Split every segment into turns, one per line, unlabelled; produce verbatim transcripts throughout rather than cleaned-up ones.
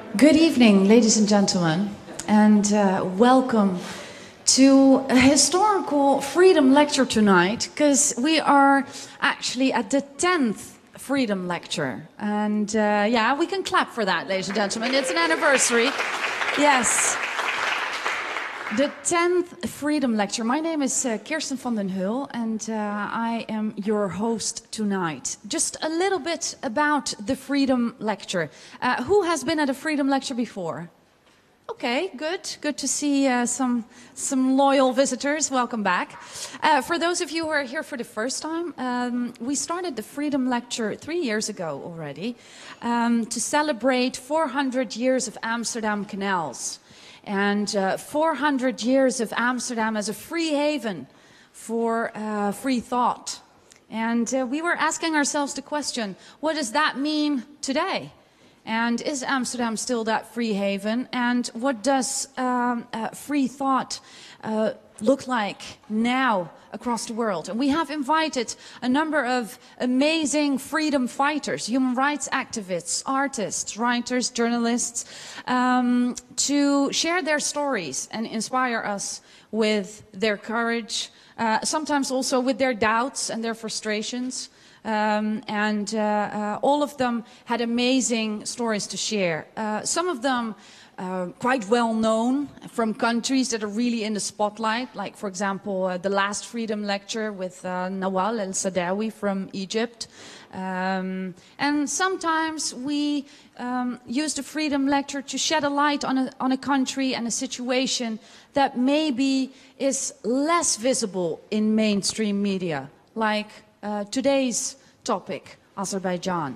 Good evening, ladies and gentlemen, and uh, welcome to a historical freedom lecture tonight, because we are actually at the tenth freedom lecture. And uh, yeah, we can clap for that, ladies and gentlemen. It's an anniversary. Yes. The tenth Freedom Lecture. My name is uh, Kirsten van den Heul, and uh, I am your host tonight. Just a little bit about the Freedom Lecture. Uh, who has been at a Freedom Lecture before? Okay, good. Good to see uh, some, some loyal visitors. Welcome back. Uh, for those of you who are here for the first time, um, we started the Freedom Lecture three years ago already um, to celebrate four hundred years of Amsterdam canals. And uh, four hundred years of Amsterdam as a free haven for uh, free thought. And uh, we were asking ourselves the question, what does that mean today? And is Amsterdam still that free haven? And what does um, uh, free thought uh, look like now across the world? And we have invited a number of amazing freedom fighters, human rights activists, artists, writers, journalists, um, to share their stories and inspire us with their courage, uh, sometimes also with their doubts and their frustrations. Um, and uh, uh, all of them had amazing stories to share. Uh, some of them uh, quite well known from countries that are really in the spotlight, like, for example, uh, the last Freedom Lecture with uh, Nawal El-Saadawi from Egypt. Um, and sometimes we um, use the Freedom Lecture to shed a light on a, on a country and a situation that maybe is less visible in mainstream media, like Uh, today's topic, Azerbaijan.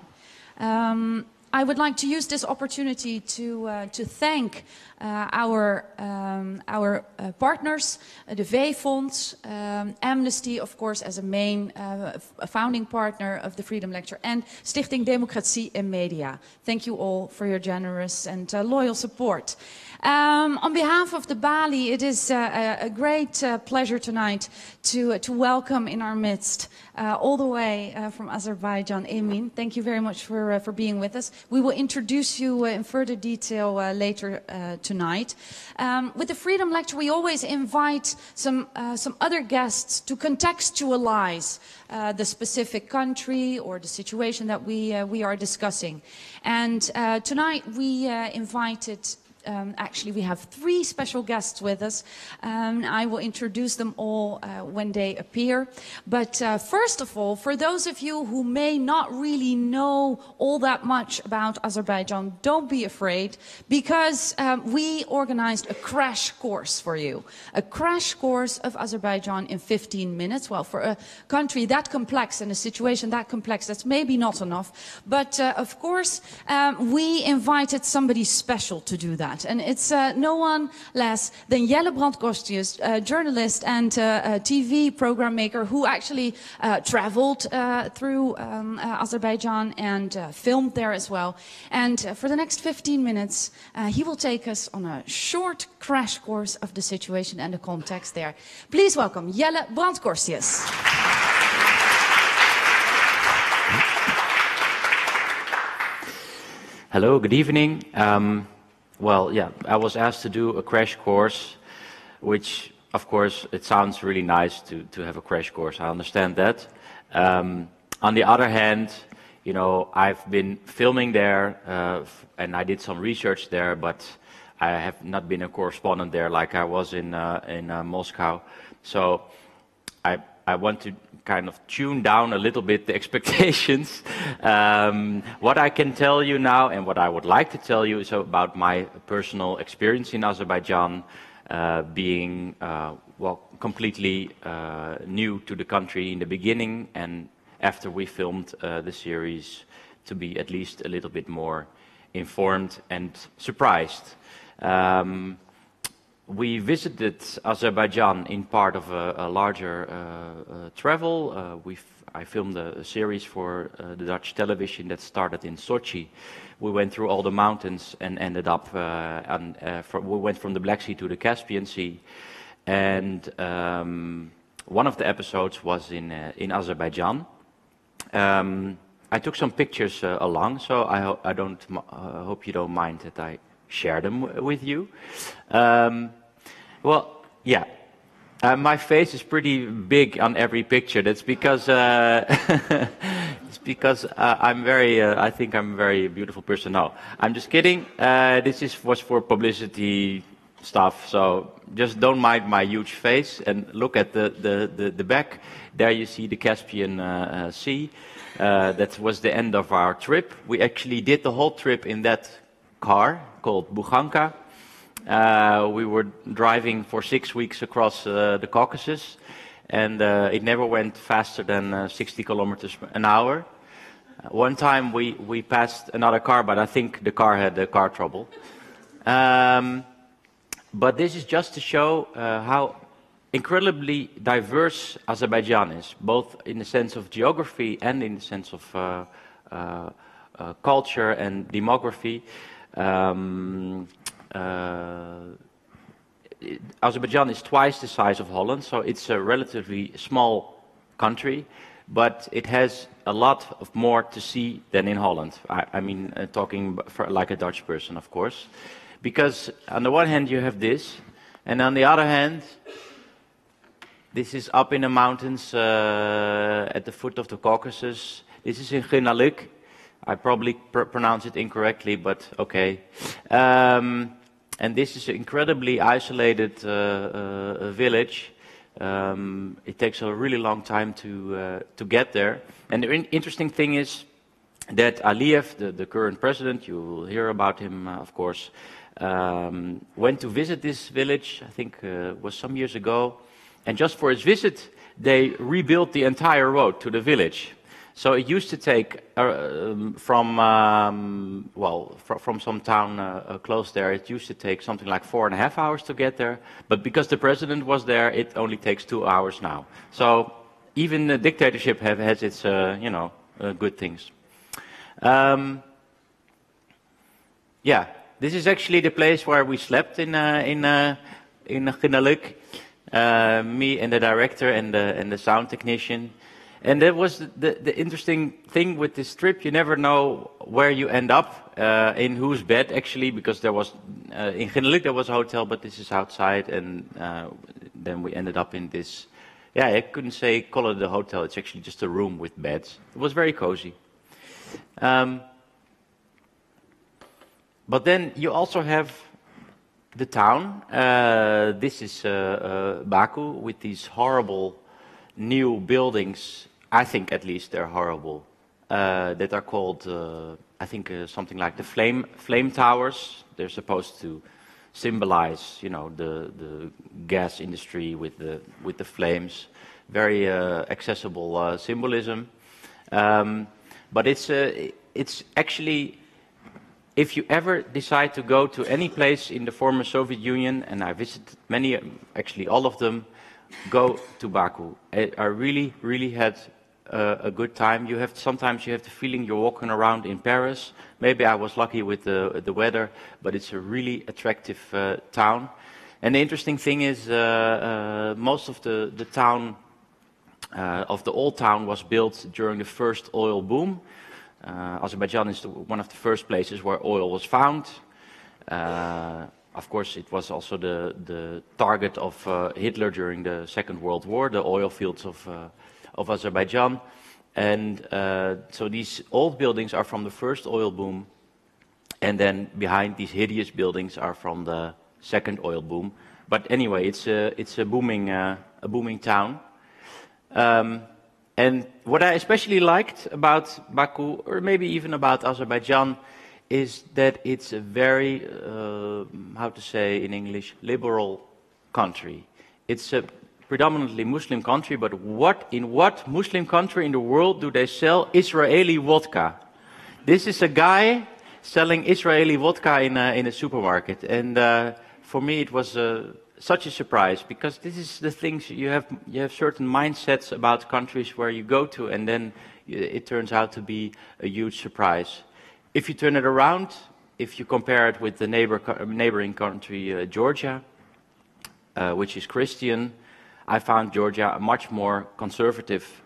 Um, I would like to use this opportunity to uh, to thank uh, our um, our uh, partners, uh, the V-Fonds, um, Amnesty, of course, as a main uh, a founding partner of the Freedom Lecture, and Stichting Democratie en Media. Thank you all for your generous and uh, loyal support. Um, on behalf of the Bali, it is uh, a, a great uh, pleasure tonight to, uh, to welcome in our midst, uh, all the way uh, from Azerbaijan, Emin. Thank you very much for, uh, for being with us. We will introduce you uh, in further detail uh, later uh, tonight. Um, with the Freedom Lecture, we always invite some, uh, some other guests to contextualize uh, the specific country or the situation that we, uh, we are discussing. And uh, tonight we uh, invited Um, actually, we have three special guests with us. Um, I will introduce them all uh, when they appear. But uh, first of all, for those of you who may not really know all that much about Azerbaijan, don't be afraid, because um, we organized a crash course for you. A crash course of Azerbaijan in fifteen minutes. Well, for a country that complex and a situation that complex, that's maybe not enough. But uh, of course, um, we invited somebody special to do that. And it's uh, no one less than Jelle Brandkorstius, a journalist and uh, a T V program maker who actually uh, traveled uh, through um, uh, Azerbaijan and uh, filmed there as well. And uh, for the next fifteen minutes, uh, he will take us on a short crash course of the situation and the context there. Please welcome Jelle Brandkorstius.
Hello, good evening. Um, Well, yeah, I was asked to do a crash course, which, of course, it sounds really nice to, to have a crash course. I understand that. Um, on the other hand, you know, I've been filming there, uh, and I did some research there, but I have not been a correspondent there like I was in, uh, in uh, Moscow. So I, I want to kind of tune down a little bit the expectations. Um, what I can tell you now, and what I would like to tell you, is about my personal experience in Azerbaijan, uh, being uh, well completely uh, new to the country in the beginning, and after we filmed uh, the series, to be at least a little bit more informed and surprised. Um, We visited Azerbaijan in part of a, a larger uh, uh, travel. Uh, we I filmed a, a series for uh, the Dutch television that started in Sochi. We went through all the mountains and ended up, uh, and uh, from, we went from the Black Sea to the Caspian Sea. And um, one of the episodes was in, uh, in Azerbaijan. Um, I took some pictures uh, along, so I, ho I don't uh, hope you don't mind that I share them w with you. Um, well, yeah, uh, my face is pretty big on every picture. That's because uh, it's because uh, I'm very. Uh, I think I'm a very beautiful person. No, I'm just kidding. Uh, this is was for publicity stuff, so just don't mind my huge face and look at the the the, the back. There you see the Caspian uh, uh, Sea. Uh, that was the end of our trip. We actually did the whole trip in that car called Bughanka. Uh, we were driving for six weeks across uh, the Caucasus, and uh, it never went faster than uh, sixty kilometers an hour. Uh, one time we, we passed another car, but I think the car had uh, car trouble. Um, but this is just to show uh, how incredibly diverse Azerbaijan is, both in the sense of geography and in the sense of uh, uh, uh, culture and demography. Um, uh, it, Azerbaijan is twice the size of Holland, so it's a relatively small country, but it has a lot of more to see than in Holland. I, I mean, uh, talking for, like a Dutch person, of course. Because on the one hand you have this, and on the other hand, this is up in the mountains uh, at the foot of the Caucasus. This is in Ghinalik. I probably pr pronounce it incorrectly, but okay. Um, and this is an incredibly isolated uh, uh, village. Um, it takes a really long time to uh, to get there. And the in interesting thing is that Aliyev, the, the current president, you will hear about him, uh, of course, um, went to visit this village. I think uh, it was some years ago. And just for his visit, they rebuilt the entire road to the village. So it used to take uh, um, from, um, well, fr from some town uh, uh, close there, it used to take something like four and a half hours to get there. But because the president was there, it only takes two hours now. So even the dictatorship have, has its, uh, you know, uh, good things. Um, yeah, this is actually the place where we slept in, uh, in, uh, in Ghinalik. Uh, me and the director and the, and the sound technician. And that was the, the, the interesting thing with this trip. You never know where you end up, uh, in whose bed actually, because there was, uh, in Ghinalik there was a hotel, but this is outside, and uh, then we ended up in this, yeah, I couldn't say, call it a hotel, it's actually just a room with beds. It was very cozy. Um, but then you also have the town. Uh, this is uh, uh, Baku, with these horrible new buildings. I think at least they're horrible. Uh, that are called, uh, I think, uh, something like the flame flame towers. They're supposed to symbolize, you know, the the gas industry with the with the flames. Very uh, accessible uh, symbolism. Um, but it's uh, it's actually, if you ever decide to go to any place in the former Soviet Union, and I visited many, actually all of them, go to Baku. I, I really, really had uh, a good time. You have sometimes you have the feeling you're walking around in Paris. Maybe I was lucky with the the weather, but it's a really attractive uh, town. And the interesting thing is, uh, uh, most of the the town uh, of the old town was built during the first oil boom. Uh, Azerbaijan is the, one of the first places where oil was found. Uh, of course, it was also the, the target of uh, Hitler during the Second World War, the oil fields of, uh, of Azerbaijan. And uh, so these old buildings are from the first oil boom, and then behind these hideous buildings are from the second oil boom. But anyway, it's a, it's a, booming, uh, a booming town. Um, And what I especially liked about Baku, or maybe even about Azerbaijan, is that it's a very, uh, how to say in English, liberal country. It's a predominantly Muslim country, but what in what Muslim country in the world do they sell Israeli vodka? This is a guy selling Israeli vodka in a, in a supermarket, and uh, for me it was a such a surprise, because this is the things you have. You have certain mindsets about countries where you go to, and then it turns out to be a huge surprise. If you turn it around, if you compare it with the neighbor, neighboring country, uh, Georgia, uh, which is Christian, I found Georgia a much more conservative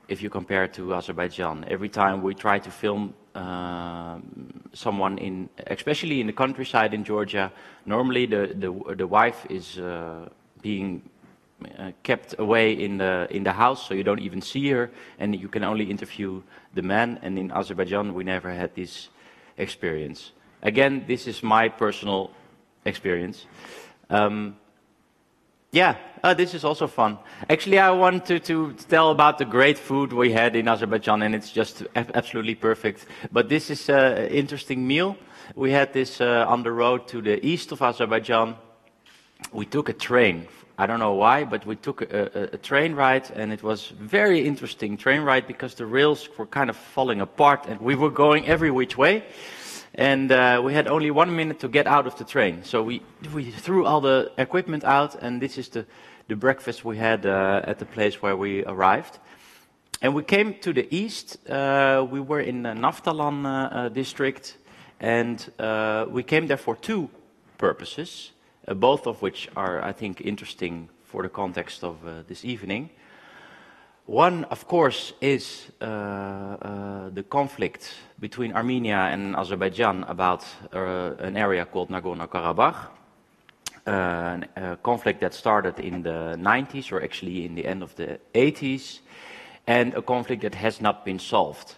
if you compare it to Azerbaijan. Every time we try to film uh, someone in, especially in the countryside in Georgia, normally the the, the wife is uh, being uh, kept away in the in the house, so you don't even see her, and you can only interview the man. And in Azerbaijan, we never had this experience. Again, this is my personal experience. Um, Yeah, uh, this is also fun. Actually, I want to, to tell about the great food we had in Azerbaijan, and it's just absolutely perfect. But this is an interesting meal. We had this uh, on the road to the east of Azerbaijan. We took a train. I don't know why, but we took a, a, a train ride, and it was very interesting train ride because the rails were kind of falling apart, and we were going every which way. And uh, we had only one minute to get out of the train. So we, we threw all the equipment out, and this is the, the breakfast we had uh, at the place where we arrived. And we came to the east. Uh, we were in the Naftalan uh, uh, district, and uh, we came there for two purposes, uh, both of which are, I think, interesting for the context of uh, this evening. One, of course, is uh, uh, the conflict between Armenia and Azerbaijan about uh, an area called Nagorno-Karabakh, uh, a conflict that started in the nineties, or actually in the end of the eighties, and a conflict that has not been solved.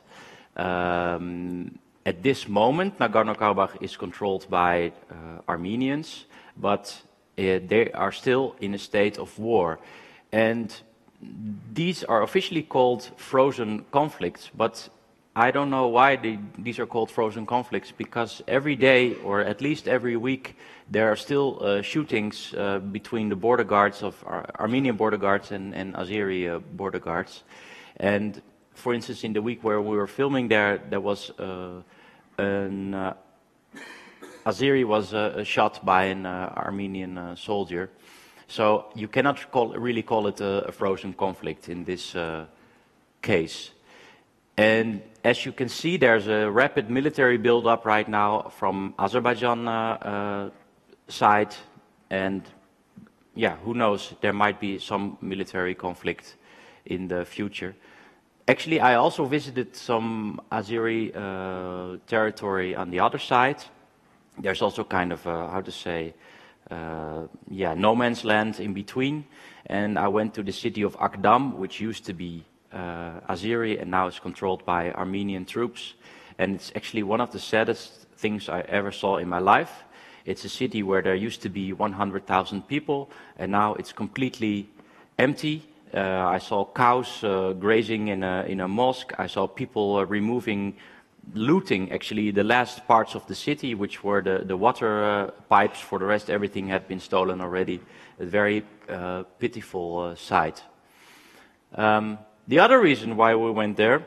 Um, at this moment, Nagorno-Karabakh is controlled by uh, Armenians, but uh, they are still in a state of war. And these are officially called frozen conflicts, but I don't know why they, these are called frozen conflicts, because every day, or at least every week, there are still uh, shootings uh, between the border guards of Ar Armenian border guards and, and Azeri uh, border guards. And for instance, in the week where we were filming there, there was uh, an uh, Azeri was uh, shot by an uh, Armenian uh, soldier. So you cannot call, really call it a, a frozen conflict in this uh, case. And as you can see, there's a rapid military build-up right now from Azerbaijan uh, uh, side, and yeah, who knows, there might be some military conflict in the future. Actually, I also visited some Azeri uh, territory on the other side. There's also kind of, a, how to say, Uh, yeah, no man's land in between, and I went to the city of Akdam, which used to be uh, Azeri and now is controlled by Armenian troops, and it's actually one of the saddest things I ever saw in my life. It's a city where there used to be one hundred thousand people, and now it's completely empty. Uh, I saw cows uh, grazing in a, in a mosque. I saw people uh, removing looting actually the last parts of the city, which were the, the water uh, pipes. For the rest, everything had been stolen already. A very uh, pitiful uh, sight. Um, the other reason why we went there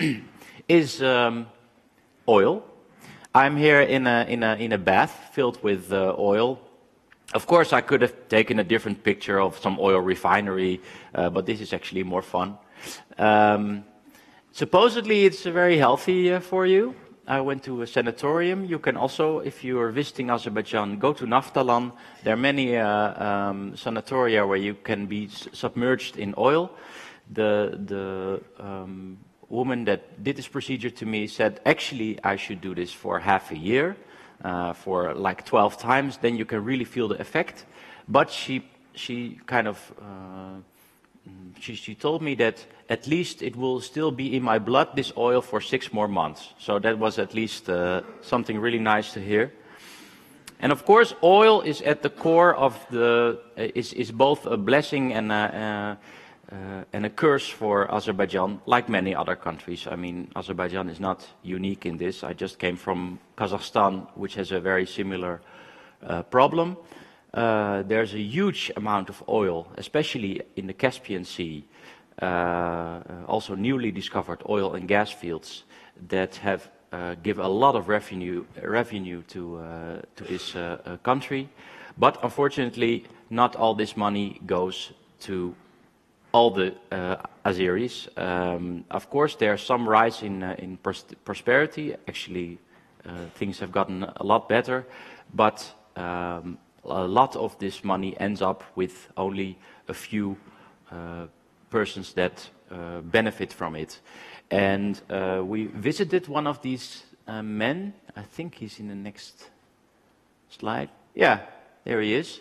is um, oil. I'm here in a, in a, in a bath filled with uh, oil. Of course, I could have taken a different picture of some oil refinery, uh, but this is actually more fun. Um, Supposedly it's very healthy uh, for you. I went to a sanatorium. You can also, if you are visiting Azerbaijan, go to Naftalan. There are many uh, um, sanatoria where you can be submerged in oil. The, the um, woman that did this procedure to me said, actually I should do this for half a year, uh, for like twelve times, then you can really feel the effect. But she, she kind of... Uh, She, she told me that at least it will still be in my blood, this oil, for six more months. So that was at least uh, something really nice to hear. And of course, oil is at the core of the, uh, is, is both a blessing and a, uh, uh, and a curse for Azerbaijan, like many other countries. I mean, Azerbaijan is not unique in this. I just came from Kazakhstan, which has a very similar uh, problem. Uh, there's a huge amount of oil, especially in the Caspian Sea, uh, also newly discovered oil and gas fields that have uh, give a lot of revenue revenue to uh, to this uh, uh, country. But unfortunately, not all this money goes to all the uh, Azeris. Um, of course, there's some rise in uh, in pros prosperity. Actually, uh, things have gotten a lot better, but um, a lot of this money ends up with only a few uh, persons that uh, benefit from it. And uh, we visited one of these uh, men. I think he's in the next slide. Yeah, there he is.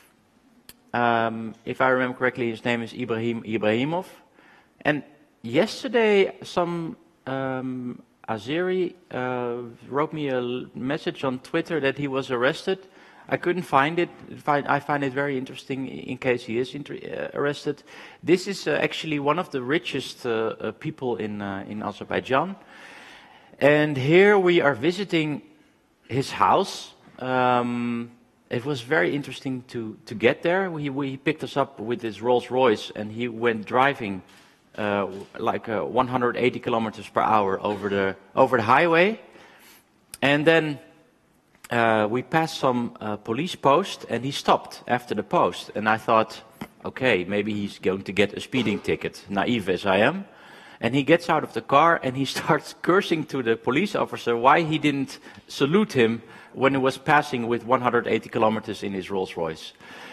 Um, if I remember correctly, his name is Ibrahim Ibrahimov. And yesterday, some um, Azeri uh, wrote me a message on Twitter that he was arrested. I couldn't find it. I find it very interesting in case he is inter uh, arrested. This is uh, actually one of the richest uh, uh, people in, uh, in Azerbaijan. And here we are visiting his house. Um, it was very interesting to, to get there. We, we picked us up with his Rolls Royce and he went driving uh, like uh, one hundred eighty kilometers per hour over the, over the highway. And then Uh, we passed some uh, police post and he stopped after the post. And I thought, okay, maybe he's going to get a speeding ticket, naive as I am. And he gets out of the car and he starts cursing to the police officer why he didn't salute him when he was passing with one hundred eighty kilometers in his Rolls Royce.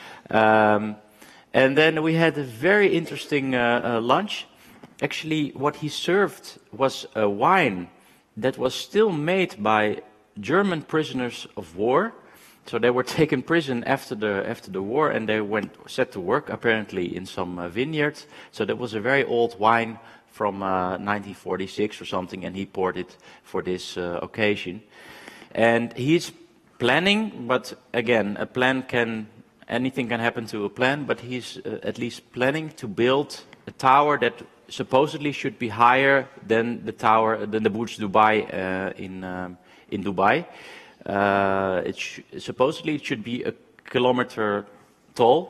Um, and then we had a very interesting uh, uh, lunch. Actually, what he served was a wine that was still made by German prisoners of war. So they were taken prison after the after the war, and they went set to work apparently in some uh, vineyards. So that was a very old wine from uh, nineteen forty-six or something, and he poured it for this uh, occasion. And he's planning, but again, a plan can anything can happen to a plan. But he's uh, at least planning to build a tower that supposedly should be higher than the tower than the Burj Dubai uh, in. Um, in Dubai. Uh, it sh supposedly it should be a kilometer tall.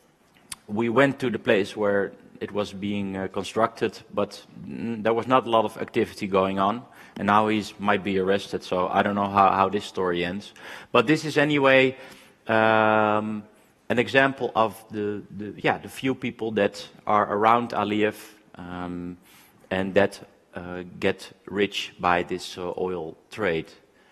We went to the place where it was being uh, constructed, but mm, there was not a lot of activity going on. And now he might be arrested, so I don't know how, how this story ends. But this is anyway um, an example of the, the, yeah, the few people that are around Aliyev um, and that uh, get rich by this uh, oil trade.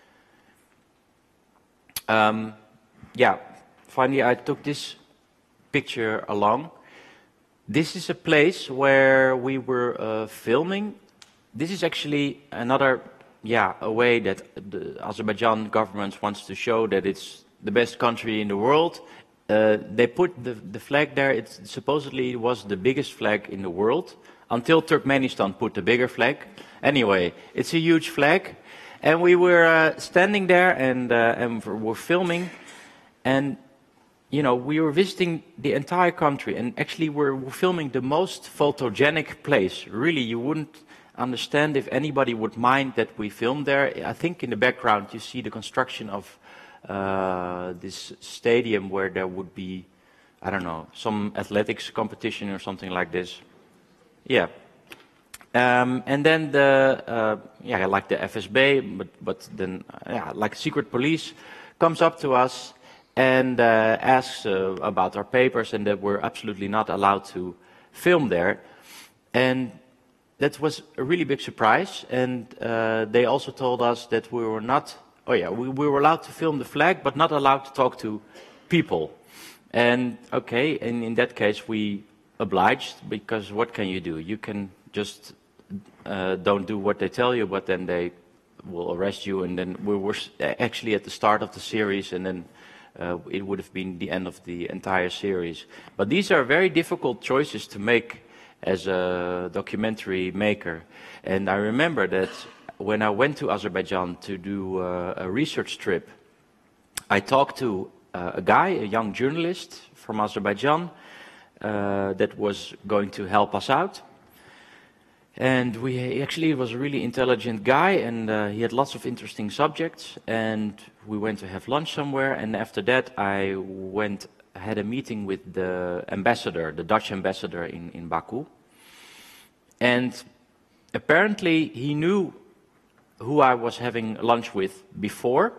Um, yeah, finally I took this picture along. This is a place where we were uh, filming. This is actually another, yeah, a way that the Azerbaijan government wants to show that it's the best country in the world. Uh, they put the, the flag there. It supposedly was the biggest flag in the world until Turkmenistan put the bigger flag. Anyway, it's a huge flag. And we were uh, standing there and, uh, and we're filming, and you know, we were visiting the entire country, and actually we're, we're filming the most photogenic place. Really, you wouldn't understand if anybody would mind that we filmed there. I think in the background you see the construction of uh, this stadium where there would be, I don't know, some athletics competition or something like this. Yeah. Um, and then the, uh, yeah, like the F S B, but, but then, uh, yeah, like secret police comes up to us and uh, asks uh, about our papers, and that we're absolutely not allowed to film there. And that was a really big surprise. And uh, they also told us that we were not, oh yeah, we, we were allowed to film the flag, but not allowed to talk to people. And okay, and in that case we obliged, because what can you do? You can just Uh, don't do what they tell you, but then they will arrest you. And then we were actually at the start of the series, and then uh, it would have been the end of the entire series. But these are very difficult choices to make as a documentary maker. And I remember that when I went to Azerbaijan to do uh, a research trip, I talked to uh, a guy, a young journalist from Azerbaijan, uh, that was going to help us out. And we actually was a really intelligent guy, and uh, he had lots of interesting subjects, and we went to have lunch somewhere, and after that I went, had a meeting with the ambassador, the Dutch ambassador in, in Baku. And apparently he knew who I was having lunch with before.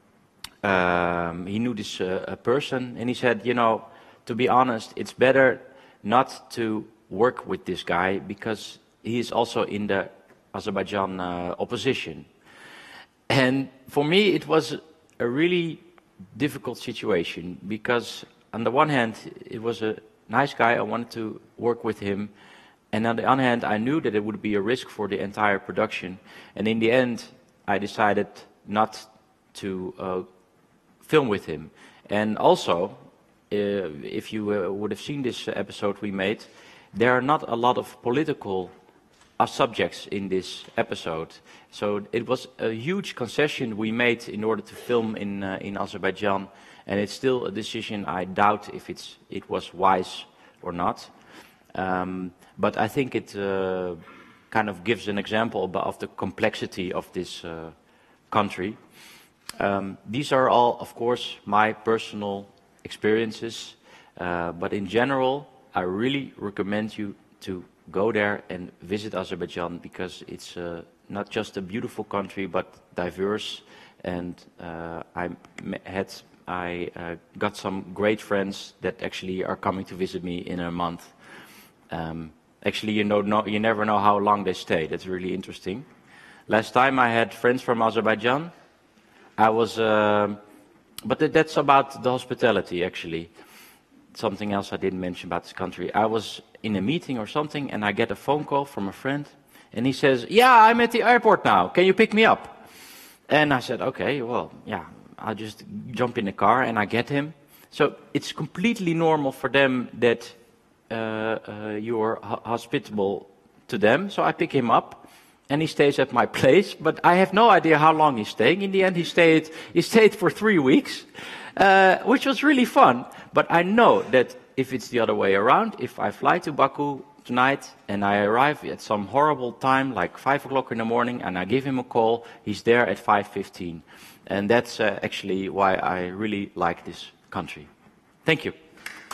Um, he knew this uh, person, and he said, you know, to be honest, it's better not to work with this guy, because he is also in the Azerbaijan uh, opposition. And for me, it was a really difficult situation, because on the one hand, it was a nice guy, I wanted to work with him, and on the other hand, I knew that it would be a risk for the entire production. And in the end, I decided not to uh, film with him. And also, uh, if you uh, would have seen this episode we made, there are not a lot of political uh, subjects in this episode. So it was a huge concession we made in order to film in, uh, in Azerbaijan. And it's still a decision I doubt if it's, it was wise or not. Um, but I think it uh, kind of gives an example of the complexity of this uh, country. Um, these are all, of course, my personal experiences. Uh, but in general, I really recommend you to go there and visit Azerbaijan, because it's uh, not just a beautiful country, but diverse. And uh, I had I uh, got some great friends that actually are coming to visit me in a month. Um, actually, you know, no, you never know how long they stay. That's really interesting. Last time I had friends from Azerbaijan. I was, uh, but th that's about the hospitality, actually. Something else I didn't mention about this country. I was in a meeting or something, and I get a phone call from a friend, and he says, "Yeah, I'm at the airport now. Can you pick me up?" And I said, "Okay, well, yeah, I'll just jump in the car," and I get him. So it's completely normal for them that uh, uh, you're ho hospitable to them. So I pick him up. And he stays at my place, but I have no idea how long he's staying. In the end, he stayed, he stayed for three weeks, uh, which was really fun. But I know that if it's the other way around, if I fly to Baku tonight and I arrive at some horrible time, like five o'clock in the morning, and I give him a call, he's there at five fifteen. And that's uh, actually why I really like this country. Thank you.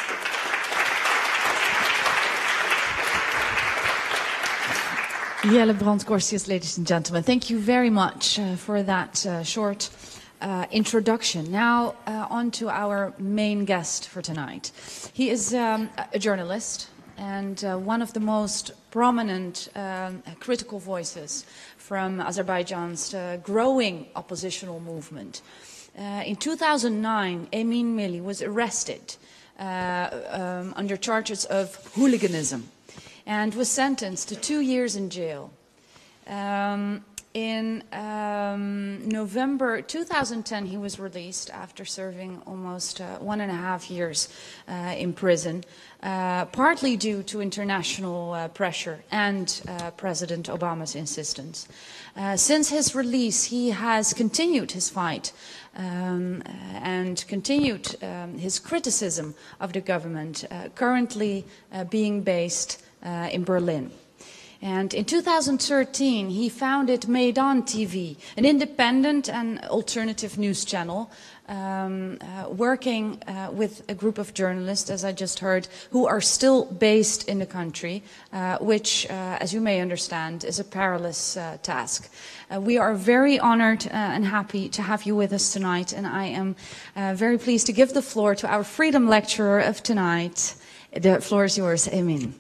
Jelle Brandkorstius, ladies and gentlemen, thank you very much uh, for that uh, short uh, introduction. Now uh, on to our main guest for tonight. He is um, a journalist and uh, one of the most prominent um, critical voices from Azerbaijan's uh, growing oppositional movement. Uh, in two thousand nine, Emin Milli was arrested uh, um, under charges of hooliganism and was sentenced to two years in jail. Um, in um, November two thousand ten, he was released after serving almost uh, one and a half years uh, in prison, uh, partly due to international uh, pressure and uh, President Obama's insistence. Uh, since his release, he has continued his fight um, and continued um, his criticism of the government, uh, currently uh, being based Uh, in Berlin. And in two thousand thirteen, he founded Maidan T V, an independent and alternative news channel, um, uh, working uh, with a group of journalists, as I just heard, who are still based in the country, uh, which, uh, as you may understand, is a perilous uh, task. Uh, we are very honored uh, and happy to have you with us tonight, and I am uh, very pleased to give the floor to our freedom lecturer of tonight. The floor is yours, Emin.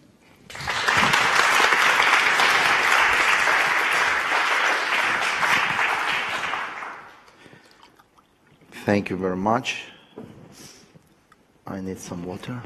Thank you very much. I need some water.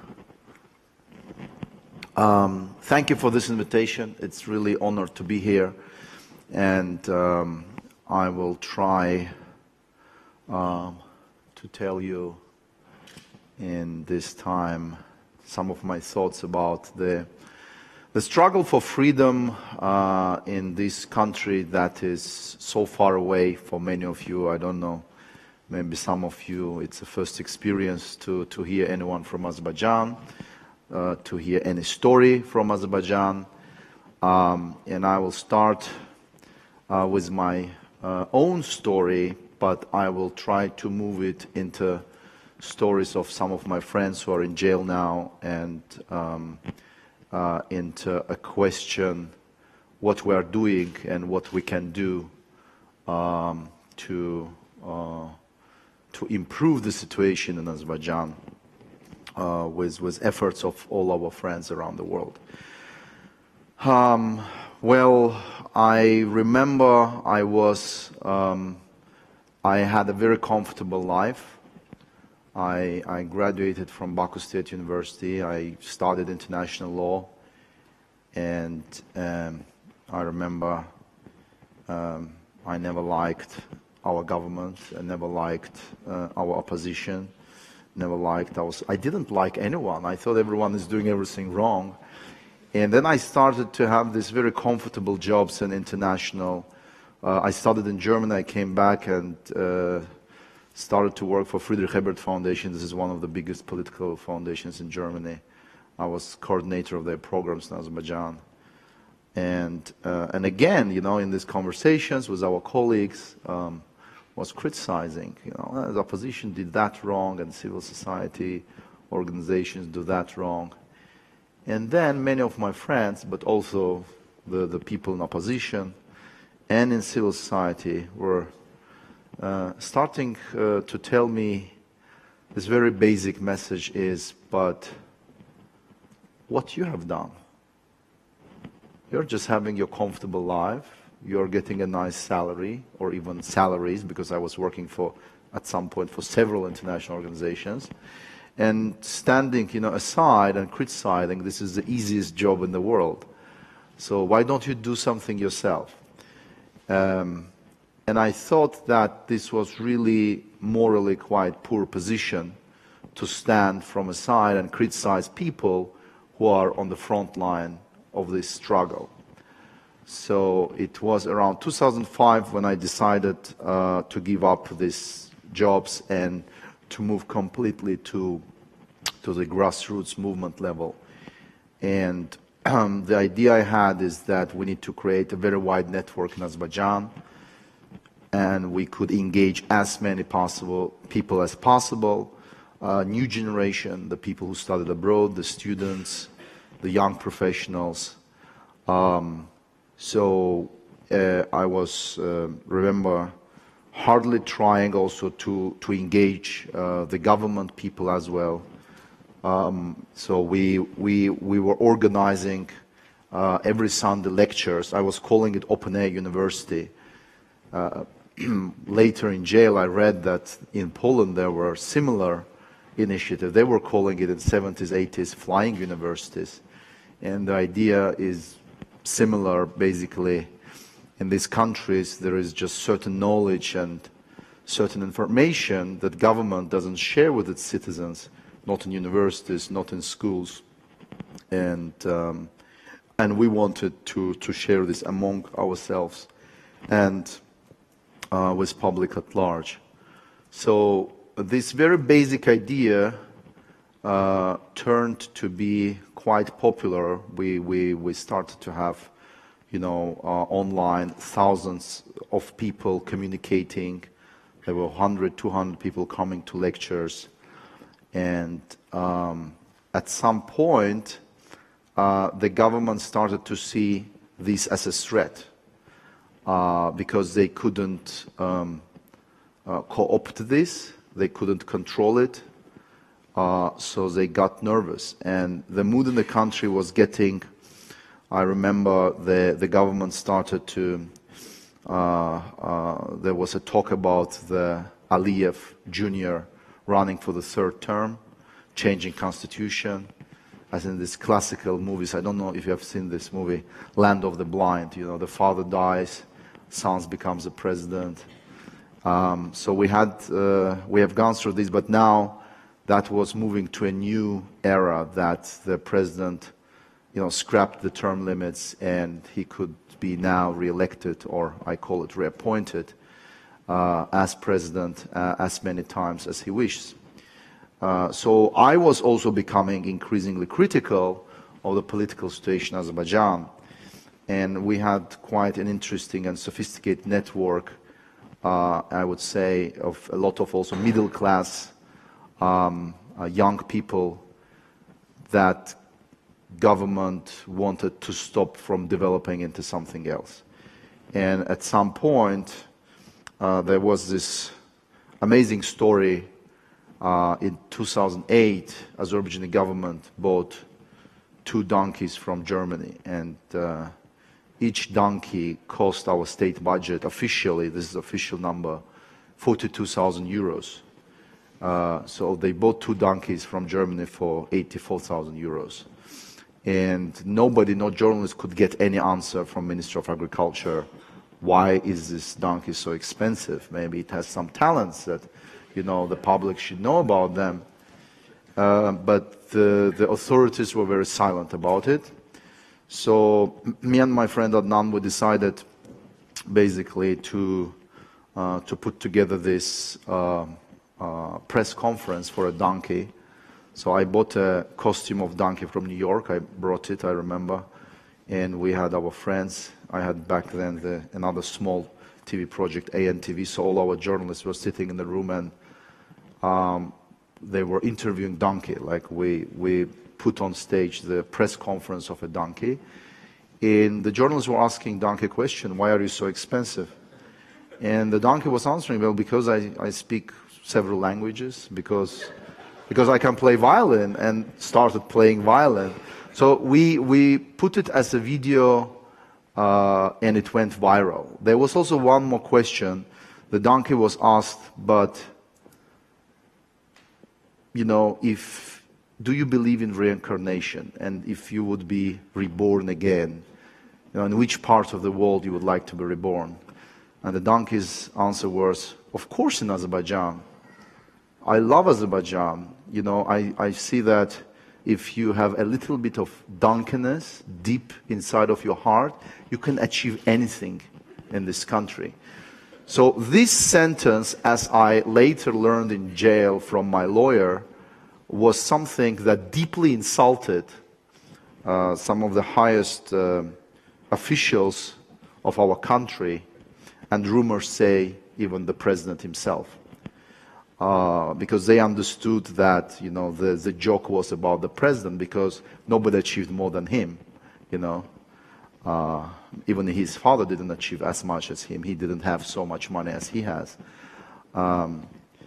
Um, thank you for this invitation. It's really an honor to be here. And um, I will try um, to tell you in this time some of my thoughts about the The struggle for freedom uh, in this country that is so far away for many of you. I don't know, maybe some of you, it's a first experience to, to hear anyone from Azerbaijan, uh, to hear any story from Azerbaijan. Um, and I will start uh, with my uh, own story, but I will try to move it into stories of some of my friends who are in jail now, and um, Uh, into a question what we are doing and what we can do um, to uh, to improve the situation in Azerbaijan uh, with with efforts of all our friends around the world. Um, well, I remember I was um, I had a very comfortable life. I, I graduated from Baku State University. I studied international law. and um, I remember um, I never liked our government, I never liked uh, our opposition, never liked our... I didn't like anyone. I thought everyone is doing everything wrong. And then I started to have these very comfortable jobs in international. Uh, I studied in Germany, I came back and uh, started to work for Friedrich Foundation. This is one of the biggest political foundations in Germany. I was coordinator of their programs in Azerbaijan. And, uh, and again, you know, in these conversations with our colleagues, um, was criticizing, you know, the opposition did that wrong and civil society organizations do that wrong. And then many of my friends, but also the, the people in opposition and in civil society were uh, starting uh, to tell me this very basic message is, but what you have done? You're just having your comfortable life. You're getting a nice salary, or even salaries, because I was working for, at some point, for several international organizations. And standing, you know, aside and criticizing, this is the easiest job in the world. So why don't you do something yourself? Um, and I thought that this was really morally quite poor position to stand from aside and criticize people who are on the front line of this struggle. So it was around two thousand five when I decided uh, to give up these jobs and to move completely to, to the grassroots movement level. And um, the idea I had is that we need to create a very wide network in Azerbaijan, and we could engage as many possible people as possible, uh, new generation, the people who studied abroad, the students, the young professionals. Um, so uh, I was, uh, remember, hardly trying also to, to engage uh, the government people as well. Um, so we, we, we were organizing uh, every Sunday lectures. I was calling it Open Air University. Uh, later in jail I read that in Poland there were similar initiatives. They were calling it in the seventies, eighties flying universities. And the idea is similar, basically. In these countries there is just certain knowledge and certain information that government doesn't share with its citizens, not in universities, not in schools. And, um, and we wanted to, to share this among ourselves and uh, with public at large. So this very basic idea uh, turned to be quite popular. We, we, we started to have, you know, uh, online thousands of people communicating. There were one hundred, two hundred people coming to lectures. And um, at some point, uh, the government started to see this as a threat uh, because they couldn't um, uh, co-opt this, they couldn't control it, uh, so they got nervous. And the mood in the country was getting, I remember the, the government started to, uh, uh, there was a talk about the Aliyev Junior running for the third term, changing constitution, as in these classical movies. I don't know if you have seen this movie, Land of the Blind. You know, the father dies, son becomes the president. Um, so we had, uh, we have gone through this, but now that was moving to a new era that the president, you know, scrapped the term limits and he could be now re-elected, or I call it reappointed, Uh, as president uh, as many times as he wishes. Uh, so I was also becoming increasingly critical of the political situation in Azerbaijan, and we had quite an interesting and sophisticated network, uh, I would say, of a lot of also middle class um, uh, young people that government wanted to stop from developing into something else. And at some point, Uh, there was this amazing story. Uh, in two thousand eight, Azerbaijani government bought two donkeys from Germany, and uh, each donkey cost our state budget officially, this is official number, forty-two thousand euros. Uh, so they bought two donkeys from Germany for eighty-four thousand euros. and nobody, no journalist could get any answer from Minister of Agriculture. Why is this donkey so expensive? Maybe it has some talents that, you know, the public should know about them. Uh, but the, the authorities were very silent about it. So me and my friend Adnan, we decided basically to, uh, to put together this uh, uh, press conference for a donkey. So I bought a costume of donkey from New York. I brought it, I remember. And we had our friends. I had back then the, another small T V project, A N T V, so all our journalists were sitting in the room and um, they were interviewing donkey. Like we, we put on stage the press conference of a donkey. And the journalists were asking donkey a question, why are you so expensive? And the donkey was answering, well, because I, I speak several languages, because, because I can play violin, and started playing violin. So we, we put it as a video uh, and it went viral. There was also one more question. The donkey was asked, but, you know, if, do you believe in reincarnation? And if you would be reborn again, you know, in which part of the world you would like to be reborn? And the donkey's answer was, of course in Azerbaijan. I love Azerbaijan. You know, I, I see that if you have a little bit of donkeyness deep inside of your heart, you can achieve anything in this country. So this sentence, as I later learned in jail from my lawyer, was something that deeply insulted uh, some of the highest uh, officials of our country, and rumors say even the president himself. Uh, because they understood that, you know, the, the joke was about the president, because nobody achieved more than him, you know. Uh, even his father didn't achieve as much as him. He didn't have so much money as he has. Um,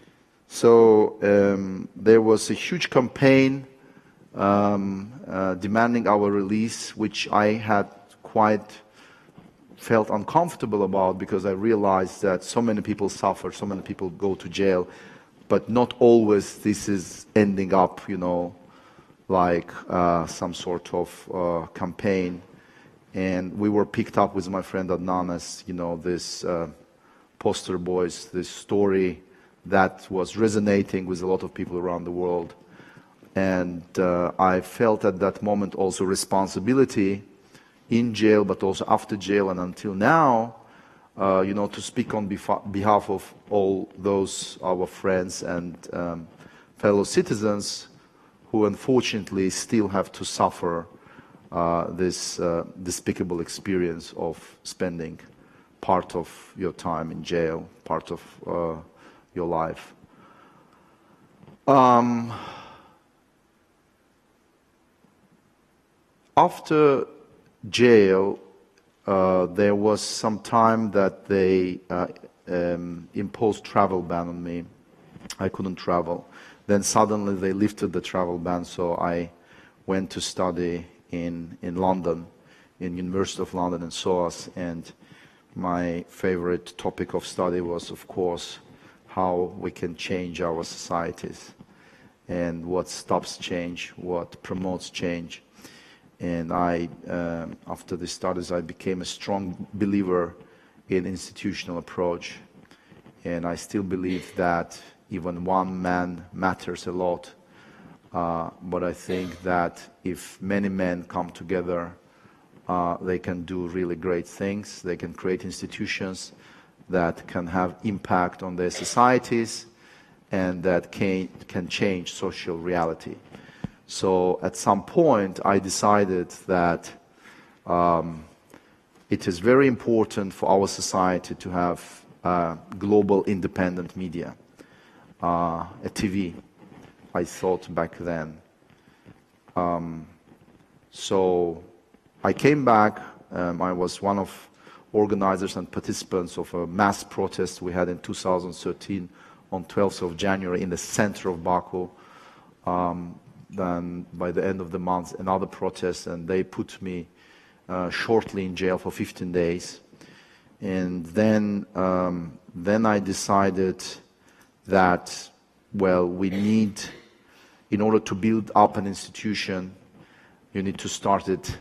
so um, there was a huge campaign um, uh, demanding our release, which I had quite felt uncomfortable about, because I realized that so many people suffer, so many people go to jail. But not always this is ending up, you know, like uh, some sort of uh, campaign. And we were picked up with my friend Adnan as, you know, this uh, poster boys, this story that was resonating with a lot of people around the world. And uh, I felt at that moment also responsibility in jail, but also after jail and until now, Uh, you know, to speak on behalf of all those, our friends and um, fellow citizens who unfortunately still have to suffer uh, this uh, despicable experience of spending part of your time in jail, part of uh, your life. Um, after jail, Uh, there was some time that they uh, um, imposed travel ban on me. I couldn't travel. Then suddenly they lifted the travel ban, so I went to study in, in London, in University of London in S O A S, and my favorite topic of study was, of course, how we can change our societies and what stops change, what promotes change. And I, uh, after the studies, I became a strong believer in institutional approach. And I still believe that even one man matters a lot. Uh, but I think that if many men come together, uh, they can do really great things. They can create institutions that can have impact on their societies and that can, can change social reality. So at some point, I decided that um, it is very important for our society to have uh, global independent media, uh, a T V, I thought back then. Um, so I came back. Um, I was one of organizers and participants of a mass protest we had in two thousand thirteen on twelfth of January in the center of Baku. Um, Then by the end of the month, another protest, and they put me uh, shortly in jail for fifteen days. And then, um, then I decided that, well, we need, in order to build up an institution, you need to start it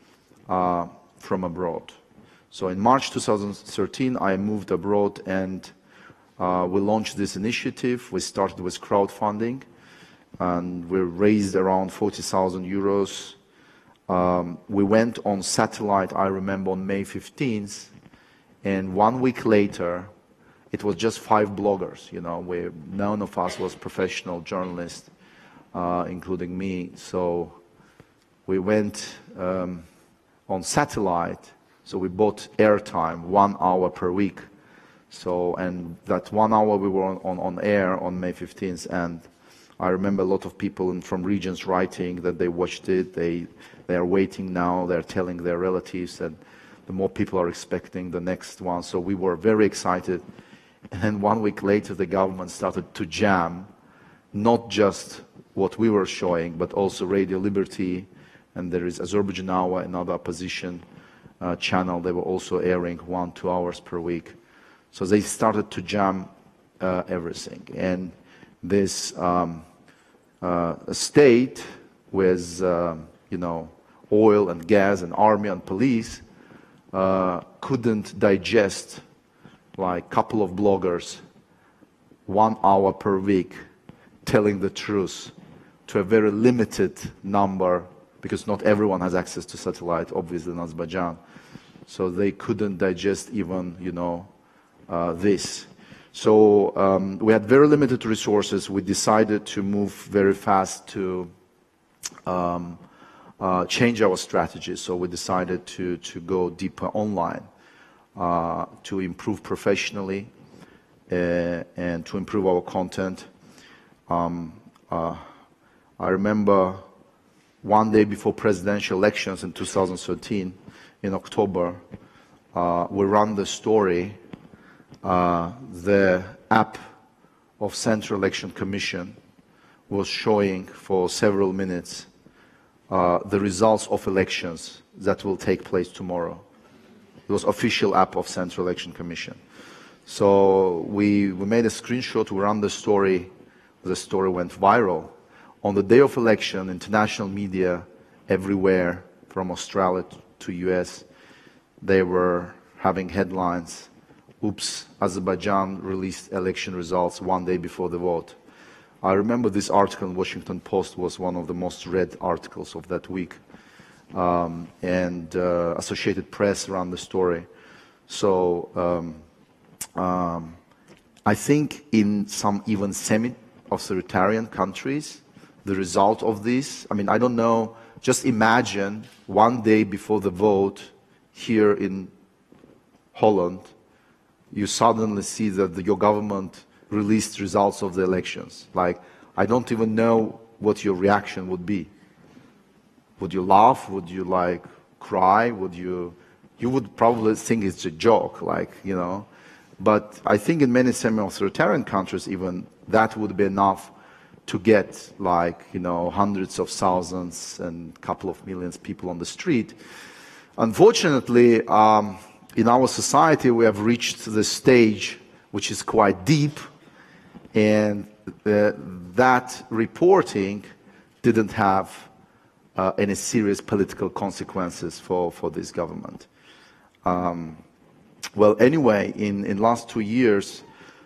uh, from abroad. So in March two thousand thirteen, I moved abroad and uh, we launched this initiative. We started with crowdfunding and we raised around forty thousand euros. Um, we went on satellite, I remember, on May fifteenth, and one week later, it was just five bloggers, you know, where none of us was professional journalists, uh, including me. So we went um, on satellite, so we bought airtime, one hour per week. So, and that one hour we were on, on, on air on May fifteenth, and I remember a lot of people in, from regions writing that they watched it, they, they are waiting now, they're telling their relatives that the more people are expecting the next one. So we were very excited. And then one week later, the government started to jam, not just what we were showing, but also Radio Liberty, and there is Azerbaijan Hour, another opposition uh, channel. They were also airing one, two hours per week. So they started to jam uh, everything. And this um, uh, state with, uh, you know, oil and gas and army and police uh, couldn't digest like a couple of bloggers one hour per week telling the truth to a very limited number, because not everyone has access to satellite, obviously in Azerbaijan. So they couldn't digest even, you know, uh, this. So um, we had very limited resources. We decided to move very fast to um, uh, change our strategy. So we decided to, to go deeper online, uh, to improve professionally uh, and to improve our content. Um, uh, I remember one day before presidential elections in two thousand thirteen, in October, uh, we ran the story. Uh, the app of Central Election Commission was showing for several minutes uh, the results of elections that will take place tomorrow. It was official app of Central Election Commission. So we, we made a screenshot, we ran the story, the story went viral. On the day of election, international media everywhere, from Australia to U S, they were having headlines. Oops, Azerbaijan released election results one day before the vote. I remember this article in Washington Post was one of the most read articles of that week. Um, and uh, Associated Press ran the story. So um, um, I think in some even semi-authoritarian countries, the result of this, I mean, I don't know, just imagine one day before the vote here in Holland, you suddenly see that the, your government released results of the elections. Like, I don't even know what your reaction would be. Would you laugh? Would you like cry? Would you, you would probably think it's a joke, like, you know. But I think in many semi-authoritarian countries even, that would be enough to get like, you know, hundreds of thousands and a couple of millions people on the street. Unfortunately, um, in our society, we have reached the stage which is quite deep, and uh, that reporting didn't have uh, any serious political consequences for, for this government. Um, well, anyway, in in last two years,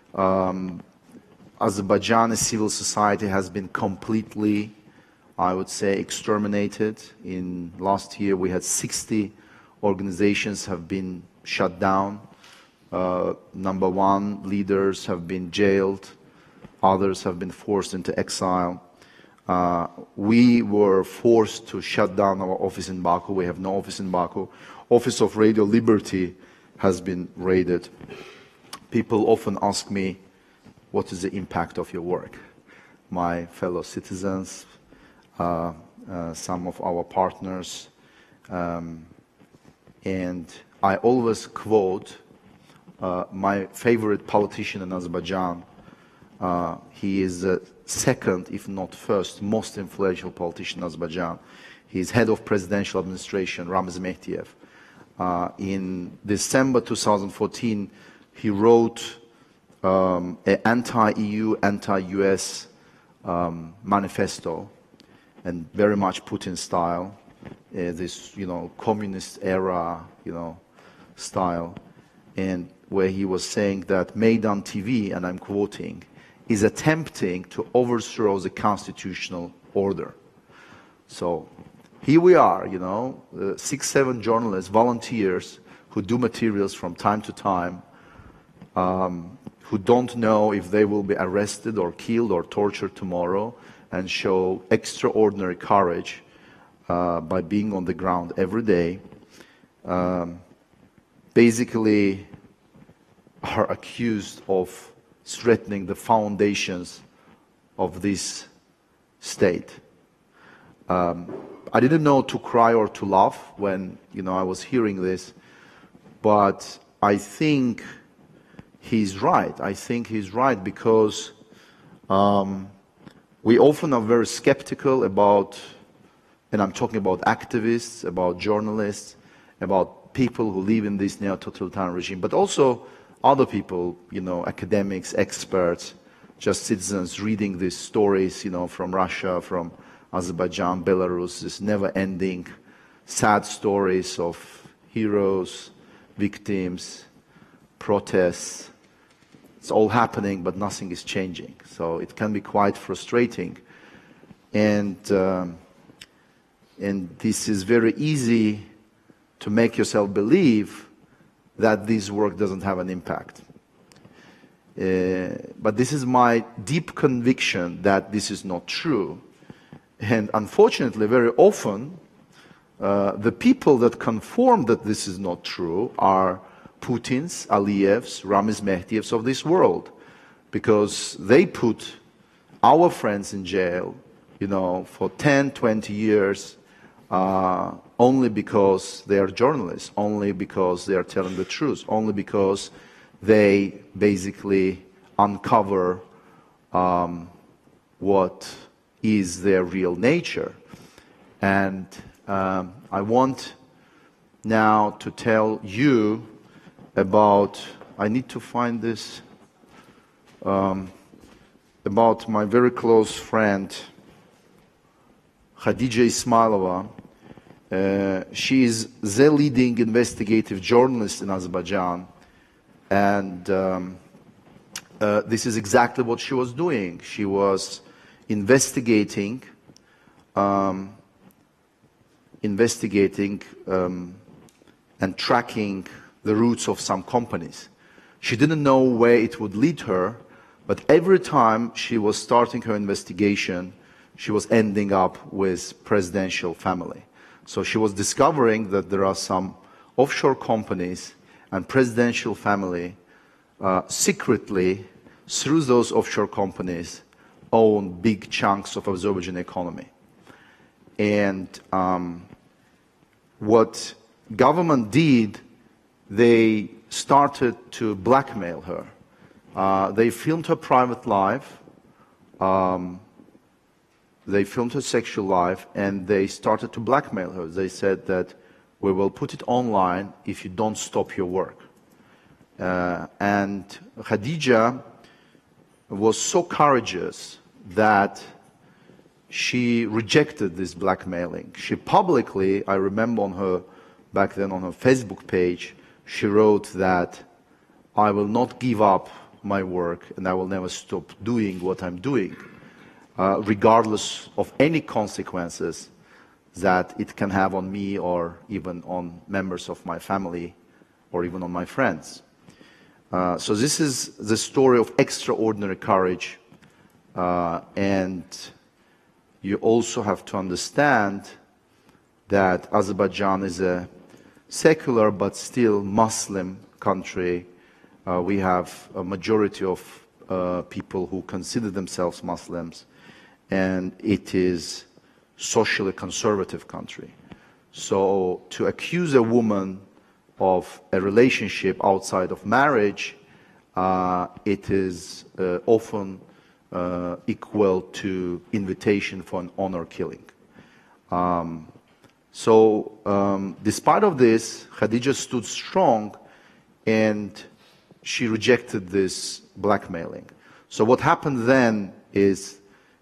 um, Azerbaijani civil society has been completely, I would say, exterminated. In last year, we had sixty organizations have been shut down. Uh, number one, leaders have been jailed. Others have been forced into exile. Uh, we were forced to shut down our office in Baku. We have no office in Baku. Office of Radio Liberty has been raided. People often ask me, what is the impact of your work? My fellow citizens, uh, uh, some of our partners, um, and I always quote uh, my favorite politician in Azerbaijan. Uh, he is the second, if not first, most influential politician in Azerbaijan. He is head of presidential administration, Ramiz Mehdiyev. Uh, in December two thousand fourteen, he wrote um, an anti-E U, anti-U S um, manifesto, and very much Putin style. this, you know, communist era, you know, style, and where he was saying that Maidan T V, and I'm quoting, is attempting to overthrow the constitutional order. So here we are, you know, uh, six, seven journalists, volunteers who do materials from time to time, um, who don't know if they will be arrested or killed or tortured tomorrow, and show extraordinary courage uh, by being on the ground every day. Um, basically are accused of threatening the foundations of this state. Um, I didn't know to cry or to laugh when, you know, I was hearing this, but I think he's right. I think he's right because um, we often are very skeptical about, and I'm talking about activists, about journalists, about people who live in this neo-totalitarian regime, but also other people, you know, academics, experts, just citizens reading these stories, you know, from Russia, from Azerbaijan, Belarus, this never-ending sad stories of heroes, victims, protests. It's all happening, but nothing is changing. So it can be quite frustrating. And, um, and this is very easy to make yourself believe that this work doesn't have an impact. Uh, but this is my deep conviction that this is not true. And unfortunately, very often, uh, the people that confirm that this is not true are Putin's, Aliyev's, Ramiz Mehdiev's of this world, because they put our friends in jail, you know, for ten, twenty years, uh, only because they are journalists, only because they are telling the truth, only because they basically uncover um, what is their real nature. And um, I want now to tell you about, I need to find this, um, about my very close friend, Khadija Ismailova. Uh, she is the leading investigative journalist in Azerbaijan, and um, uh, this is exactly what she was doing. She was investigating, um, investigating um, and tracking the roots of some companies. She didn't know where it would lead her, but every time she was starting her investigation, she was ending up with presidential family. So she was discovering that there are some offshore companies and presidential family uh, secretly, through those offshore companies, own big chunks of Azerbaijan economy. And um, what government did, they started to blackmail her. Uh, they filmed her private life, um, they filmed her sexual life, and they started to blackmail her. They said that we will put it online if you don't stop your work. Uh, and Khadija was so courageous that she rejected this blackmailing. She publicly, I remember on her, back then on her Facebook page, she wrote that I will not give up my work and I will never stop doing what I'm doing, uh, regardless of any consequences that it can have on me or even on members of my family or even on my friends. Uh, so this is the story of extraordinary courage, uh, and you also have to understand that Azerbaijan is a secular but still Muslim country. Uh, we have a majority of uh, people who consider themselves Muslims, and it is socially conservative country. So to accuse a woman of a relationship outside of marriage, uh, it is uh, often uh, equal to invitation for an honor killing. Um, so um, despite of this, Khadija stood strong and she rejected this blackmailing. So what happened then is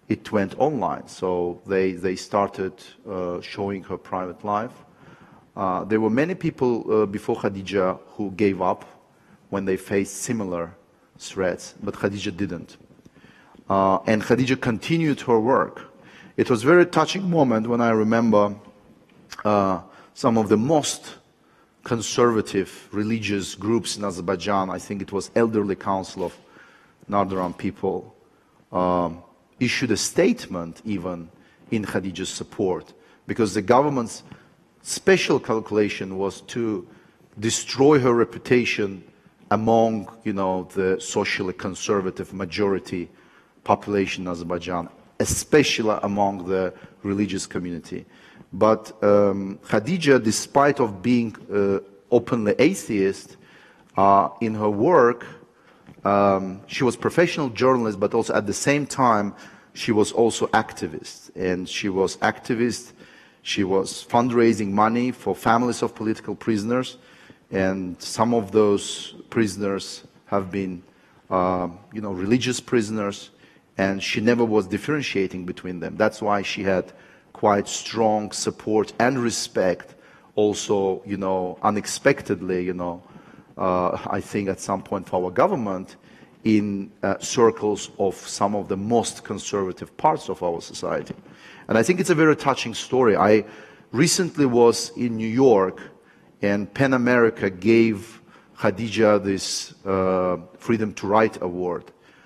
it went online. So they, they started uh, showing her private life. Uh, there were many people uh, before Khadija who gave up when they faced similar threats, but Khadija didn't. Uh, and Khadija continued her work. It was a very touching moment when I remember uh, some of the most conservative religious groups in Azerbaijan, I think it was Elderly Council of Nardaran people, um, issued a statement even in Khadija's support, because the government's special calculation was to destroy her reputation among, you know, the socially conservative majority population in Azerbaijan, especially among the religious community. But um, Khadija, despite of being uh, openly atheist, uh, in her work, um, she was professional journalist, but also at the same time, she was also activist. And she was activist, she was fundraising money for families of political prisoners, and some of those prisoners have been, uh, you know, religious prisoners, and she never was differentiating between them. That's why she had quite strong support and respect, also, you know, unexpectedly, you know, uh, I think at some point for our government, in uh, circles of some of the most conservative parts of our society. And I think it's a very touching story. I recently was in New York, and Pen America gave Khadija this uh, Freedom to Write Award.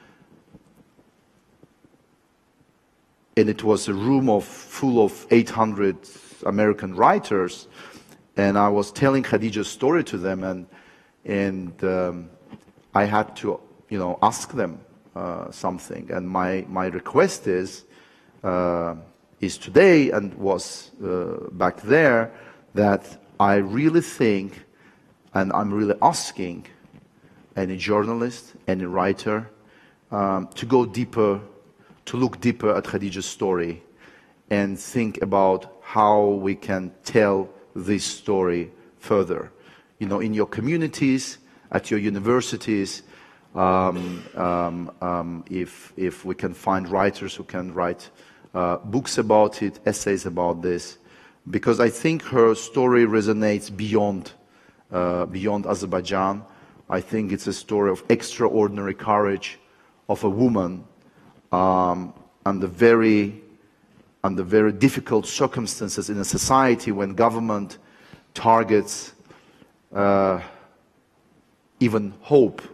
And it was a room of, full of eight hundred American writers, and I was telling Khadija's story to them, and, and um, I had to, you know, ask them uh, something. And my, my request is, uh, is today, and was uh, back there, that I really think, and I'm really asking any journalist, any writer, um, to go deeper, to look deeper at Khadija's story and think about how we can tell this story further. You know, in your communities, at your universities, um, um, um, if, if we can find writers who can write uh, books about it, essays about this, because I think her story resonates beyond, uh, beyond Azerbaijan. I think it's a story of extraordinary courage of a woman Um, under very, under very difficult circumstances in a society when government targets uh, even hope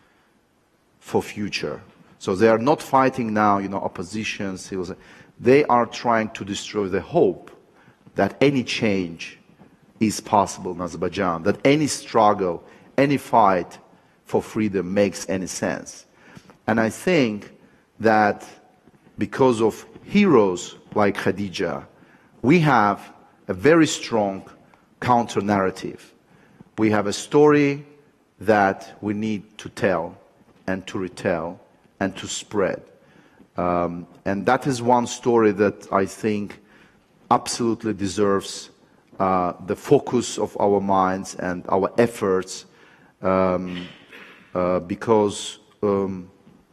for future. So they are not fighting now, you know, opposition, civil. They are trying to destroy the hope that any change is possible in Azerbaijan, that any struggle, any fight for freedom makes any sense. And I think that because of heroes like Khadija, we have a very strong counter-narrative. We have a story that we need to tell and to retell and to spread. Um, and that is one story that I think absolutely deserves uh, the focus of our minds and our efforts, um, uh, because um,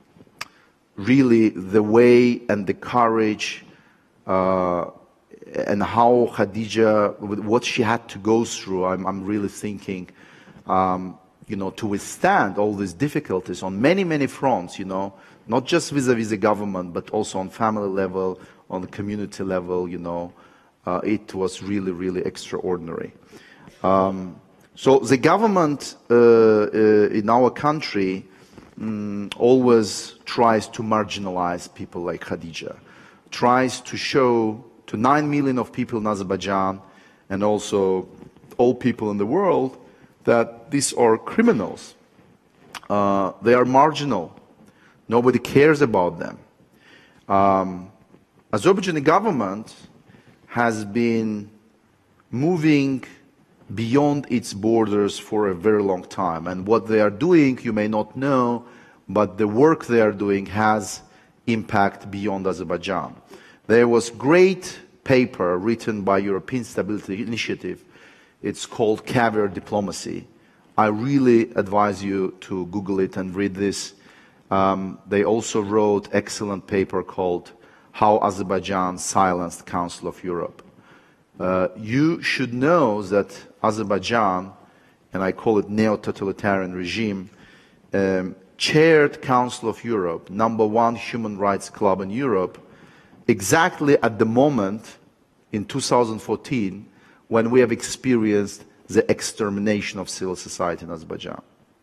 really the way and the courage uh, and how Khadija, what she had to go through, I'm, I'm really thinking, um, you know, to withstand all these difficulties on many, many fronts, you know, not just vis-a-vis the government, but also on family level, on the community level, you know, uh, it was really, really extraordinary. Um, so the government uh, uh, in our country Mm, always tries to marginalize people like Khadija, tries to show to nine million of people in Azerbaijan and also all people in the world that these are criminals. Uh, they are marginal. Nobody cares about them. Um, Azerbaijani government has been moving beyond its borders for a very long time. And what they are doing, you may not know, but the work they are doing has impact beyond Azerbaijan. There was great paper written by European Stability Initiative. It's called Caviar Diplomacy. I really advise you to Google it and read this. Um, they also wrote excellent paper called how Azerbaijan silenced the Council of Europe. Uh, you should know that Azerbaijan, and I call it neo-totalitarian regime, um, chaired Council of Europe, number one human rights club in Europe, exactly at the moment in two thousand fourteen when we have experienced the extermination of civil society in Azerbaijan.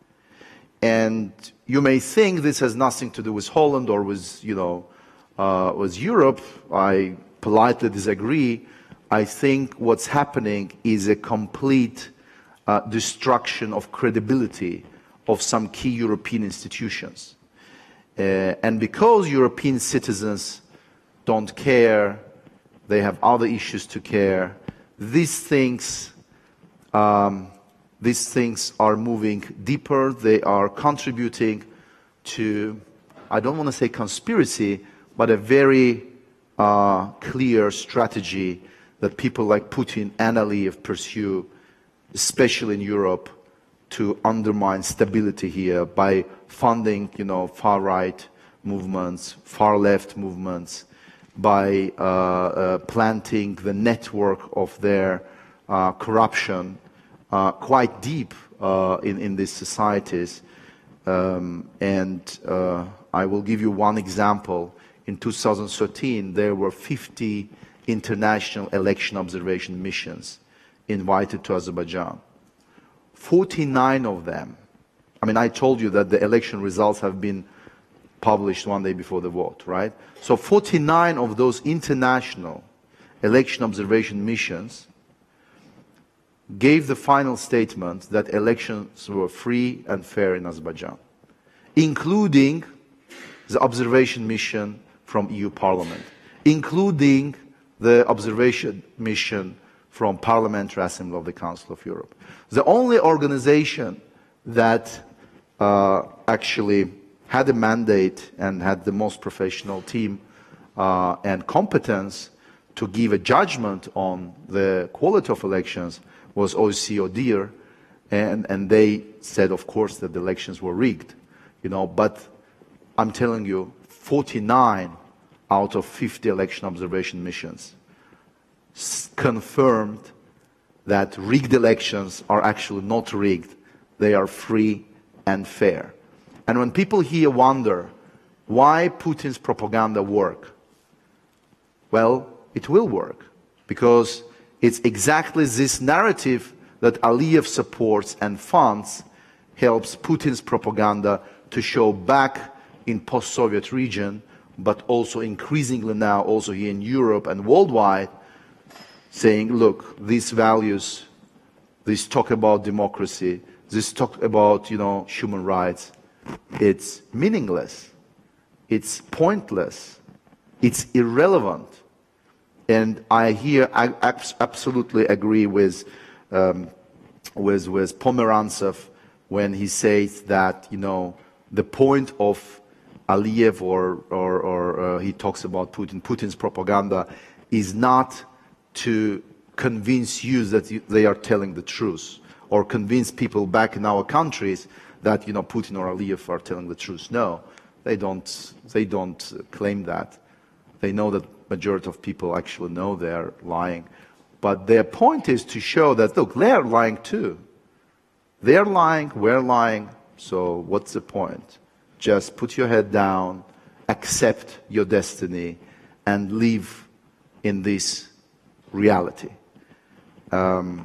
And you may think this has nothing to do with Holland or with, you know, uh, with Europe. I politely disagree. I think what's happening is a complete uh, destruction of credibility of some key European institutions. Uh, and because European citizens don't care, they have other issues to care, these things, um, these things are moving deeper, they are contributing to, I don't want to say conspiracy, but a very uh, clear strategy that people like Putin and Aliyev pursue, especially in Europe, to undermine stability here by funding, you know, far-right movements, far-left movements, by uh, uh, planting the network of their uh, corruption uh, quite deep uh, in, in these societies. Um, and uh, I will give you one example. In two thousand thirteen, there were fifty international election observation missions invited to Azerbaijan. forty-nine of them, I mean, I told you that the election results have been published one day before the vote, right? So forty-nine of those international election observation missions gave the final statement that elections were free and fair in Azerbaijan, including the observation mission from E U Parliament, including the observation mission from Parliamentary Assembly of the Council of Europe. The only organization that uh, actually had a mandate and had the most professional team uh, and competence to give a judgment on the quality of elections was O S C E, ODIHR, and, and they said, of course, that the elections were rigged, you know, but I'm telling you, forty-nine out of fifty election observation missions confirmed that rigged elections are actually not rigged, they are free and fair. And when people here wonder why Putin's propaganda work, well, it will work, because it's exactly this narrative that Aliyev supports and funds helps Putin's propaganda to show back in post-Soviet region, but also increasingly now also here in Europe and worldwide, saying, look, these values, this talk about democracy, this talk about, you know, human rights, it's meaningless, it's pointless, it's irrelevant. And I here I absolutely agree with, um, with, with Pomerantsev when he says that, you know, the point of Aliyev or, or, or uh, he talks about Putin, Putin's propaganda is not to convince you that you, they are telling the truth, or convince people back in our countries that, you know, Putin or Aliyev are telling the truth. No, they don't, they don't claim that. They know that majority of people actually know they're lying. But their point is to show that, look, they're lying too. They're lying, we're lying, so what's the point? Just put your head down, accept your destiny, and live in this reality. Um,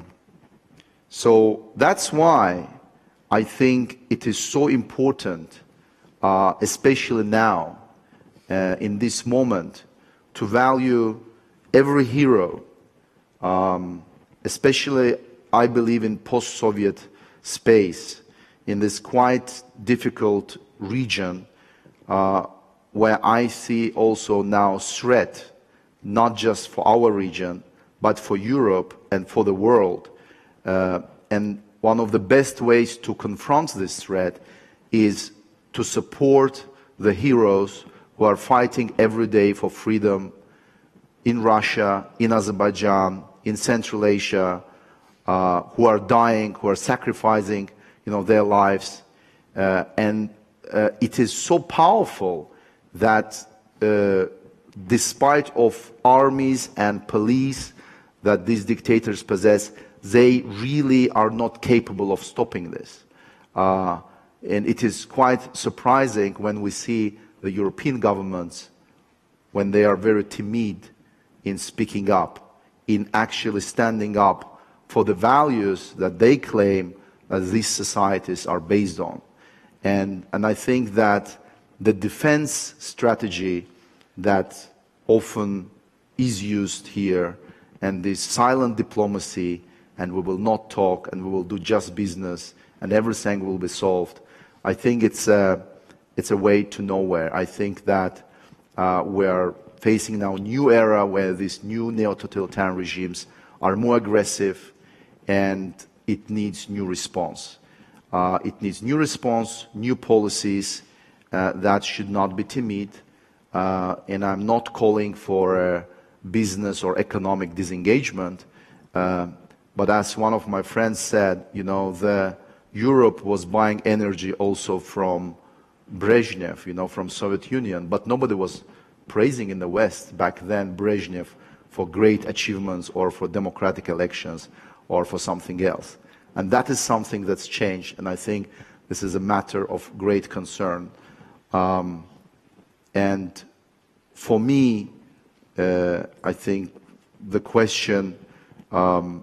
so that's why I think it is so important, uh, especially now, uh, in this moment, to value every hero, um, especially, I believe, in post-Soviet space, in this quite difficult region, uh, where I see also now threat, not just for our region, but for Europe and for the world. Uh, and one of the best ways to confront this threat is to support the heroes who are fighting every day for freedom in Russia, in Azerbaijan, in Central Asia, uh, who are dying, who are sacrificing, you know, their lives. Uh, and uh, it is so powerful that uh, despite of armies and police that these dictators possess, they really are not capable of stopping this. Uh, and it is quite surprising when we see the European governments, when they are very timid in speaking up, in actually standing up for the values that they claim that these societies are based on. And, and I think that the defense strategy that often is used here, and this silent diplomacy, and we will not talk, and we will do just business, and everything will be solved, I think it's a, it's a way to nowhere. I think that uh, we are facing now a new era where these new neo-totalitarian regimes are more aggressive, and it needs new response. Uh, it needs new response, new policies uh, that should not be timid, uh, and I'm not calling for a business or economic disengagement, uh, but as one of my friends said, you know, the Europe was buying energy also from Brezhnev, you know, from Soviet Union, but nobody was praising in the West back then Brezhnev for great achievements or for democratic elections or for something else. And that is something that's changed, and I think this is a matter of great concern. Um, and for me, uh, I think the question um,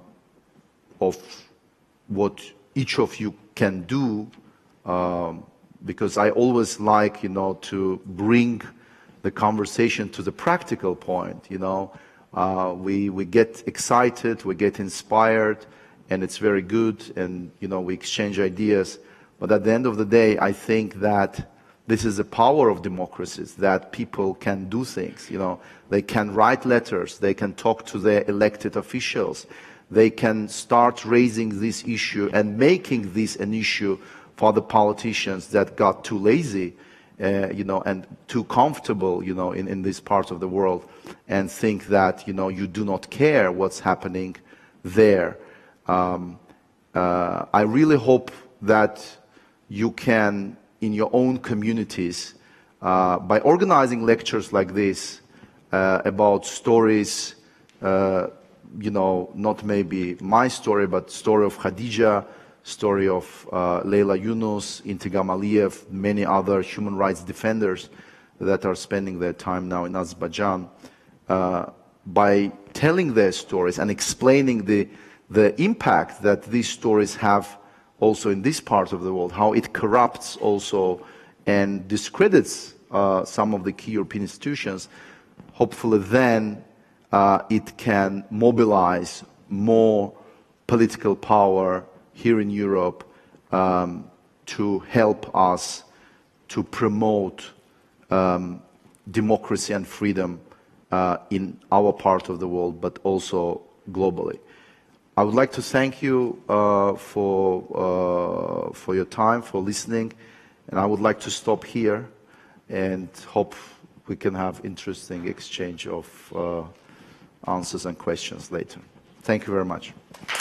of what each of you can do, um, because I always like, you know, to bring the conversation to the practical point, you know. Uh, we, we get excited, we get inspired, and it's very good, and, you know, we exchange ideas. But at the end of the day, I think that this is the power of democracies, that people can do things, you know. They can write letters, they can talk to their elected officials, they can start raising this issue and making this an issue for the politicians that got too lazy, uh, you know, and too comfortable, you know, in, in this part of the world, and think that, you know, you do not care what's happening there. Um, uh, I really hope that you can, in your own communities, uh, by organizing lectures like this uh, about stories, uh, you know, not maybe my story, but story of Khadija, story of uh, Leyla Yunus, Ilham Aliyev, many other human rights defenders that are spending their time now in Azerbaijan, uh, by telling their stories and explaining the, the impact that these stories have also in this part of the world, how it corrupts also and discredits uh, some of the key European institutions, hopefully then uh, it can mobilize more political power here in Europe um, to help us to promote um, democracy and freedom uh, in our part of the world, but also globally. I would like to thank you uh, for, uh, for your time, for listening, and I would like to stop here and hope we can have interesting exchange of uh, answers and questions later. Thank you very much.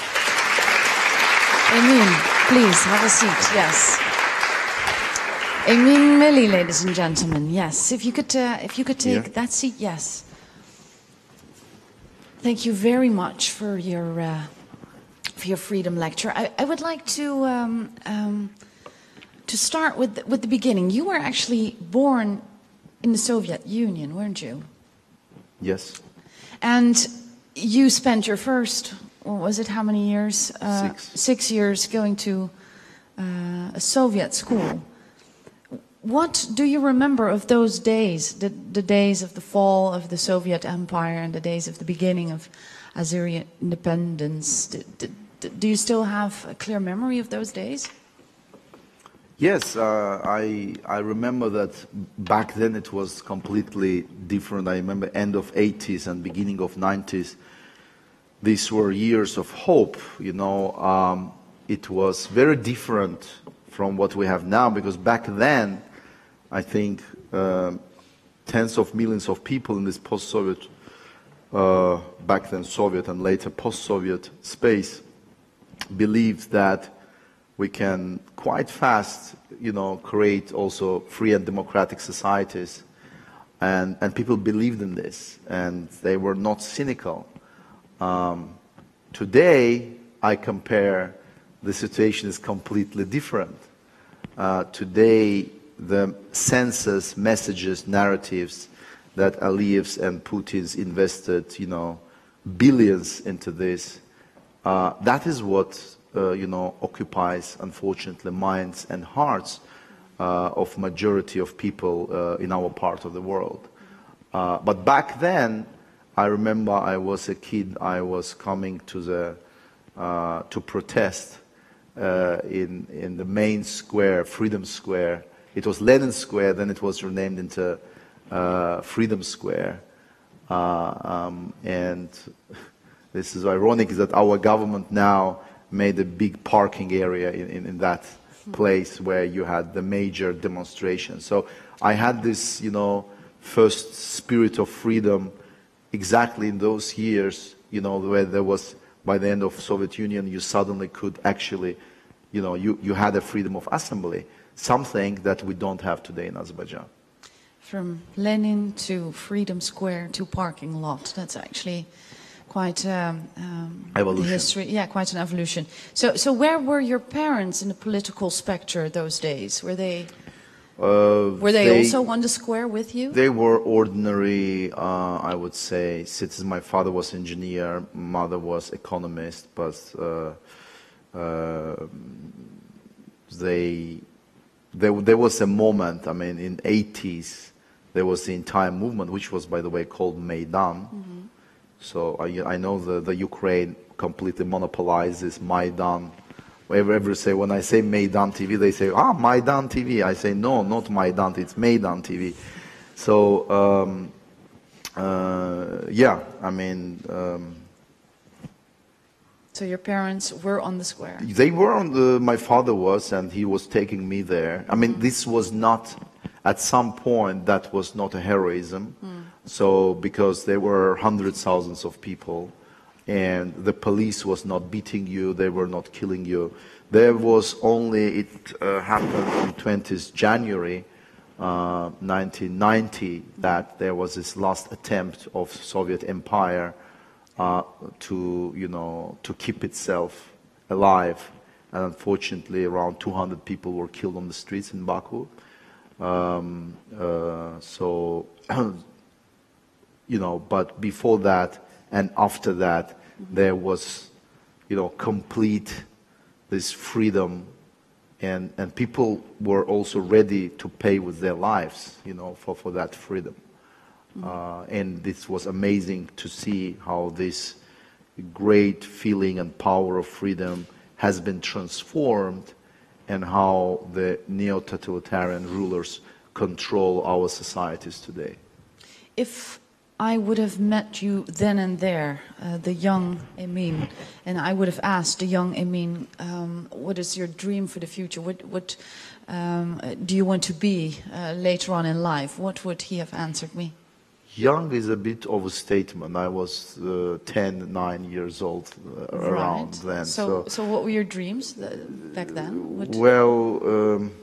Emin, please have a seat, yes. Emin Milli, ladies and gentlemen, yes. If you could, uh, if you could take
Here?
that seat, yes. Thank you very much for your, uh, for your freedom lecture. I, I would like to, um, um, to start with the, with the beginning. You were actually born in the Soviet Union, weren't you?
Yes.
And you spent your first, what was it, how many years? Uh,
Six.
Six years going to uh, a Soviet school. What do you remember of those days, the, the days of the fall of the Soviet Empire and the days of the beginning of Azeri independence? Do, do, do you still have a clear memory of those days?
Yes, uh, I, I remember that back then it was completely different. I remember end of eighties and beginning of nineties. These were years of hope, you know. Um, it was very different from what we have now, because back then, I think uh, tens of millions of people in this post-Soviet, uh, back then Soviet and later post-Soviet space, believed that we can quite fast, you know, create also free and democratic societies. and, and people believed in this, and they were not cynical. Um, today, I compare, the situation is completely different. Uh, today, the senses, messages, narratives that Aliyev's and Putin's invested, you know, billions into this, uh, that is what, uh, you know, occupies, unfortunately, minds and hearts uh, of majority of people uh, in our part of the world. Uh, but back then, I remember I was a kid, I was coming to the, uh, to protest uh, in, in the main square, Freedom Square. It was Lenin Square, then it was renamed into uh, Freedom Square. Uh, um, and this is ironic, is that our government now made a big parking area in, in, in that place where you had the major demonstration. So I had this, you know, first spirit of freedom exactly in those years, you know, where there was, by the end of Soviet Union, you suddenly could actually, you know, you, you had a freedom of assembly, something that we don't have today in Azerbaijan.
From Lenin to Freedom Square to parking lot, that's actually quite um, um,
evolution.
History. Yeah, quite an evolution. So, so where were your parents in the political spectre those days? Were they,
uh,
were they,
they
also on the square with you?
They were ordinary, uh, I would say, citizens. My father was engineer, mother was economist, but uh, uh, they, there, there was a moment, I mean, in eighties, there was the entire movement, which was, by the way, called Maidan. Mm-hmm. So I, I know the, the Ukraine completely monopolizes Maidan. Whenever ever say, when I say Maidan T V, they say, ah, Maidan T V. I say, no, not Maidan, it's Maidan T V. So, um, uh, yeah, I mean... Um,
so your parents were on the square?
They were on the, my father was, and he was taking me there. I mean, this was not, at some point, that was not a heroism. Mm. So, because there were hundreds of thousands of people, and the police was not beating you, they were not killing you. There was only, it uh, happened on twentieth of January uh, nineteen ninety, that there was this last attempt of Soviet Empire uh, to, you know, to keep itself alive. And unfortunately, around two hundred people were killed on the streets in Baku. Um, uh, so, you know, but before that and after that, mm-hmm. there was, you know, complete this freedom, and, and people were also ready to pay with their lives, you know, for, for that freedom. Mm-hmm. uh, and this was amazing to see how this great feeling and power of freedom has been transformed, and how the neo-totalitarian rulers control our societies today.
If I would have met you then and there, uh, the young Emin, and I would have asked the young Emin, um, what is your dream for the future? What, what um, do you want to be uh, later on in life? What would he have answered me?
Young is a bit of a statement. I was uh, ten, nine years old uh,
right.
around then.
So,
so,
so what were your dreams back then? What?
Well, um,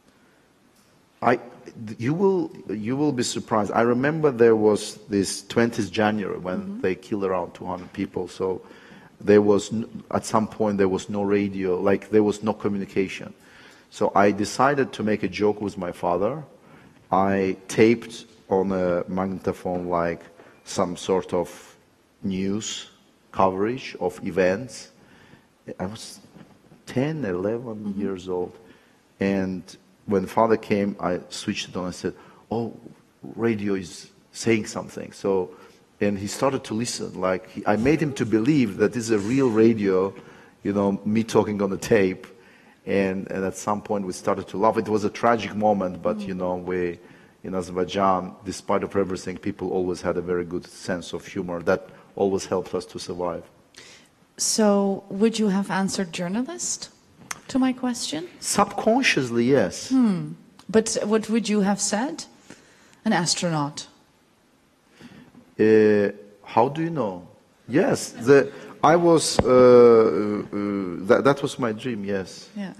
I, you will, you will be surprised. I remember there was this twentieth of January when mm-hmm. they killed around two hundred people. So there was, at some point, there was no radio, like there was no communication. So I decided to make a joke with my father. I taped on a magnetophone like some sort of news coverage of events. I was ten, eleven mm-hmm. years old. And when father came, I switched it on. I said, oh, radio is saying something. So, and he started to listen. Like, he, I made him to believe that this is a real radio, you know, me talking on the tape. And, and at some point we started to laugh. It was a tragic moment, but, mm-hmm. you know, we... in Azerbaijan, despite of everything, people always had a very good sense of humor. That always helped us to survive.
So, would you have answered journalist to my question?
Subconsciously, yes.
Hmm. But what would you have said? An astronaut.
Uh, how do you know? Yes, the, I was, uh, uh, that, that was my dream, yes.
Yeah.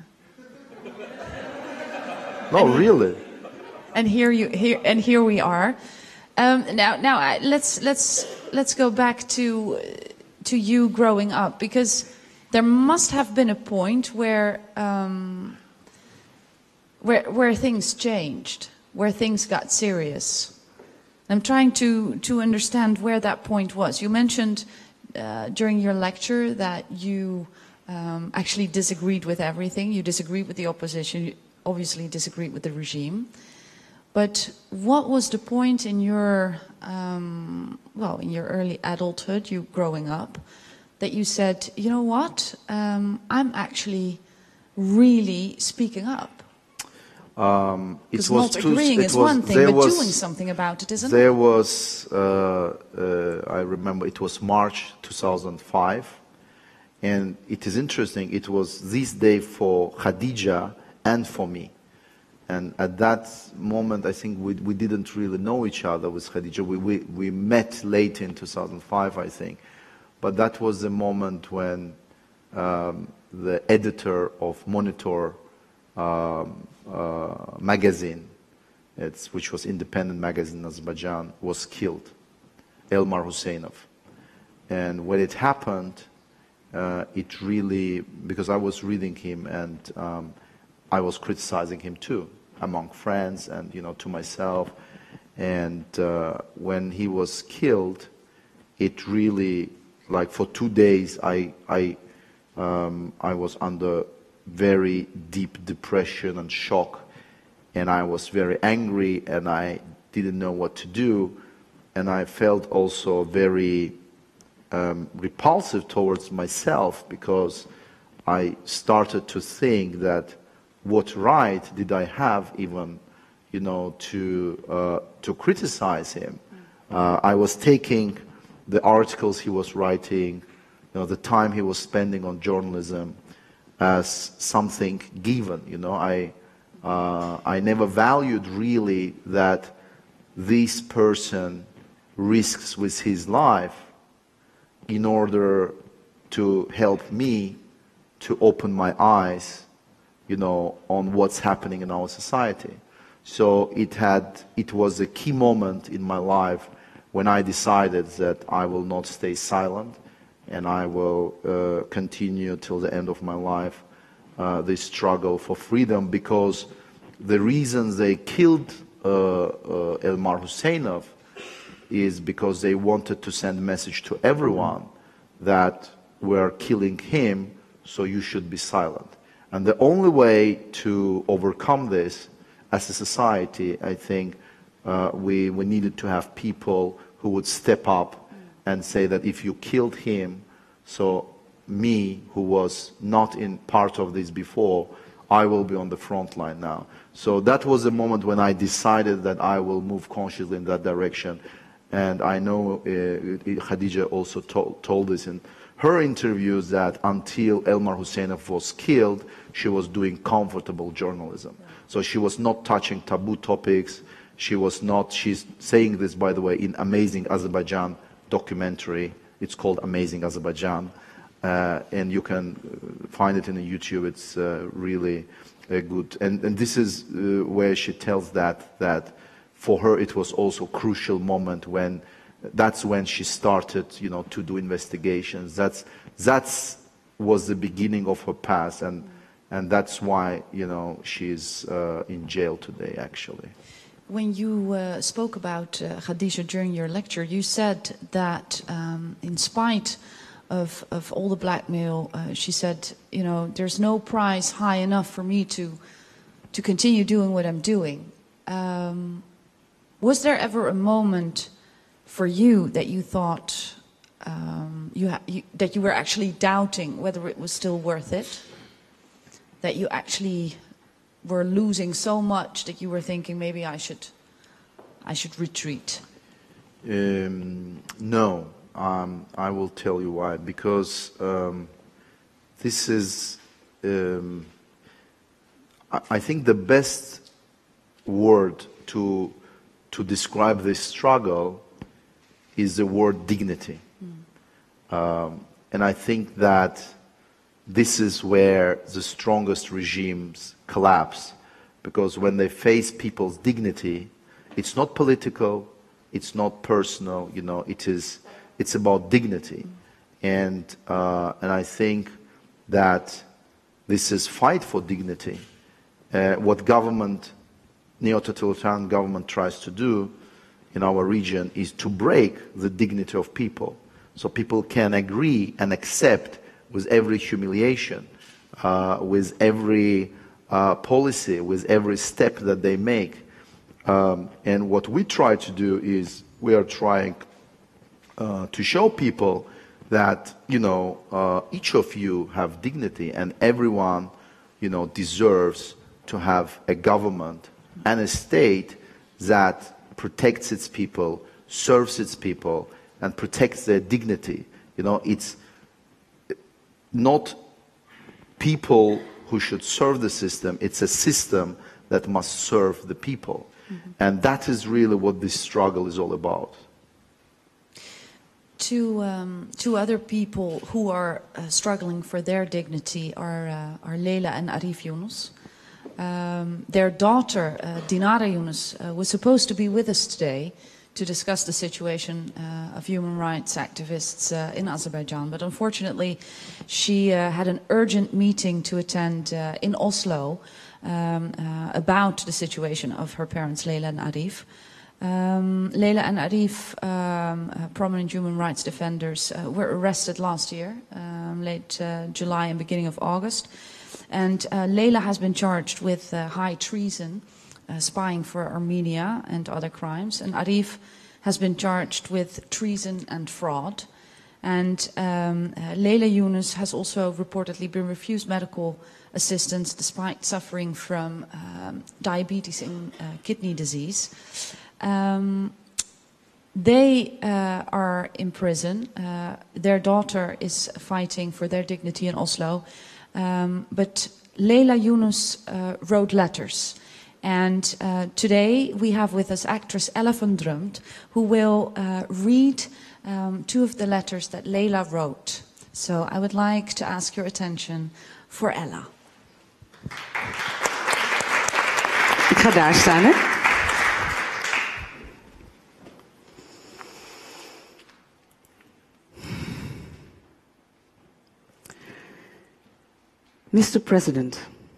No, really.
And here you here and here we are. Um, now, now I, let's let's let's go back to to you growing up, because there must have been a point where um, where where things changed, where things got serious. I'm trying to to understand where that point was. You mentioned uh, during your lecture that you um, actually disagreed with everything. You disagreed with the opposition. You obviously disagreed with the regime. But what was the point in your, um, well, in your early adulthood, you growing up, that you said, you know what, um, I'm actually really speaking up?
Um,
because not agreeing
it
is
was,
one thing, but
was,
doing something about it isn't.
There was, uh, uh, I remember, it was March two thousand five, and it is interesting, it was this day for Khadija and for me. And at that moment, I think we, we didn't really know each other with Khadija. We, we, we met late in two thousand five, I think. But that was the moment when um, the editor of Monitor um, uh, magazine, it's, which was independent magazine in Azerbaijan, was killed, Elmar Husseinov. And when it happened, uh, it really, because I was reading him and um, I was criticizing him too, among friends and, you know, to myself. And uh, when he was killed, it really, like for two days, I, I, um, I was under very deep depression and shock. And I was very angry and I didn't know what to do. And I felt also very um, repulsive towards myself, because I started to think that what right did I have even, you know, to, uh, to criticize him. Uh, I was taking the articles he was writing, you know, the time he was spending on journalism as something given, you know. I, uh, I never valued really that this person risks with his life in order to help me to open my eyes, you know, on what's happening in our society. So it had, it was a key moment in my life when I decided that I will not stay silent and I will uh, continue till the end of my life uh, this struggle for freedom, because the reasons they killed uh, uh, Elmar Husseinov is because they wanted to send a message to everyone that we're killing him, so you should be silent. And the only way to overcome this as a society, I think, uh, we, we needed to have people who would step up and say that if you killed him, so me, who was not in part of this before, I will be on the front line now. So that was the moment when I decided that I will move consciously in that direction. And I know uh, Khadija also to told this in her interviews, that until Elmar Husseinov was killed, she was doing comfortable journalism. So she was not touching taboo topics. She was not, she's saying this, by the way, in Amazing Azerbaijan documentary. It's called Amazing Azerbaijan. Uh, and you can find it in YouTube. It's uh, really uh, good. And, and this is uh, where she tells that, that for her it was also a crucial moment when, that's when she started, you know, to do investigations. That's, that's was the beginning of her past, and, and that's why, you know, she's uh, in jail today, actually.
When you uh, spoke about uh, Khadija during your lecture, you said that um, in spite of, of all the blackmail, uh, she said, you know, there's no price high enough for me to, to continue doing what I'm doing. Um, was there ever a moment for you that you thought um, you, ha you that you were actually doubting whether it was still worth it? That you actually were losing so much that you were thinking maybe I should, I should retreat?
Um, no, um, I will tell you why. Because um, this is, um, I, I think the best word to to describe this struggle is the word dignity. Mm. Um, and I think that this is where the strongest regimes collapse, because when they face people's dignity, it's not political, It's not personal, you know, it is, it's about dignity. And, uh, and I think that this is fight for dignity. Uh, what government, neo-totalitarian government tries to do in our region is to break the dignity of people. So people can agree and accept with every humiliation, uh, with every uh, policy, with every step that they make. Um, and what we try to do is we are trying uh, to show people that, you know, uh, each of you have dignity and everyone, you know, deserves to have a government and a state that protects its people, serves its people, and protects their dignity. You know, it's not people who should serve the system, it's a system that must serve the people. Mm-hmm. And that is really what this struggle is all about.
Two, um, two other people who are uh, struggling for their dignity are, uh, are Leila and Arif Yunus. Um, their daughter, uh, Dinara Yunus, uh, was supposed to be with us today to discuss the situation uh, of human rights activists uh, in Azerbaijan. But unfortunately, she uh, had an urgent meeting to attend uh, in Oslo um, uh, about the situation of her parents, Leila and Arif. Um, Leila and Arif, um, uh, prominent human rights defenders, uh, were arrested last year, um, late uh, July and beginning of August. And uh, Leila has been charged with uh, high treason, Uh, spying for Armenia and other crimes, and Arif has been charged with treason and fraud. And um, uh, Leila Yunus has also reportedly been refused medical assistance despite suffering from um, diabetes and uh, kidney disease. Um, they uh, are in prison. Uh, their daughter is fighting for their dignity in Oslo, um, but Leila Yunus uh, wrote letters. And uh, today we have with us actress Ella van Drumpt, who will uh, read um, two of the letters that Leila wrote. So I would like to ask your attention for Ella.
Ik ga daar staan, hè? Mister President,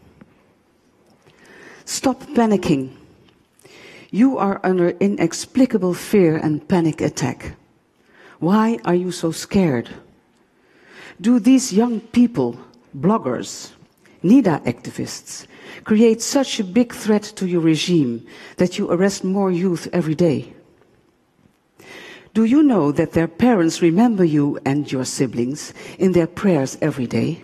stop panicking. You are under inexplicable fear and panic attack. Why are you so scared? Do these young people, bloggers, NIDA activists, create such a big threat to your regime that you arrest more youth every day? Do you know that their parents remember you and your siblings in their prayers every day?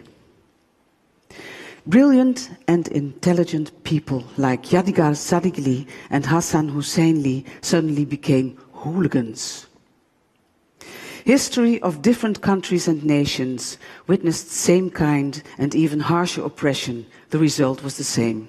Brilliant and intelligent people like Yadigar Sadigli and Hassan Husseini suddenly became hooligans. History of different countries and nations witnessed same kind and even harsher oppression. The result was the same.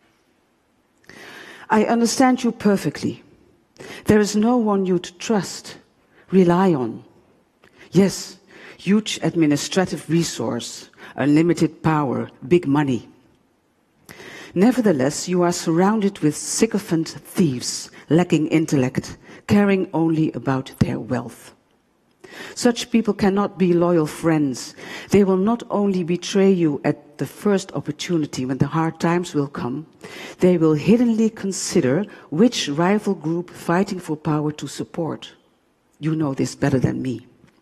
I understand you perfectly. There is no one you to trust, rely on. Yes, huge administrative resource, unlimited power, big money. Nevertheless, you are surrounded with sycophant thieves, lacking intellect, caring only about their wealth. Such people cannot be loyal friends. They will not only betray you at the first opportunity when the hard times will come, they will hiddenly consider which rival group fighting for power to support. You know this better than me.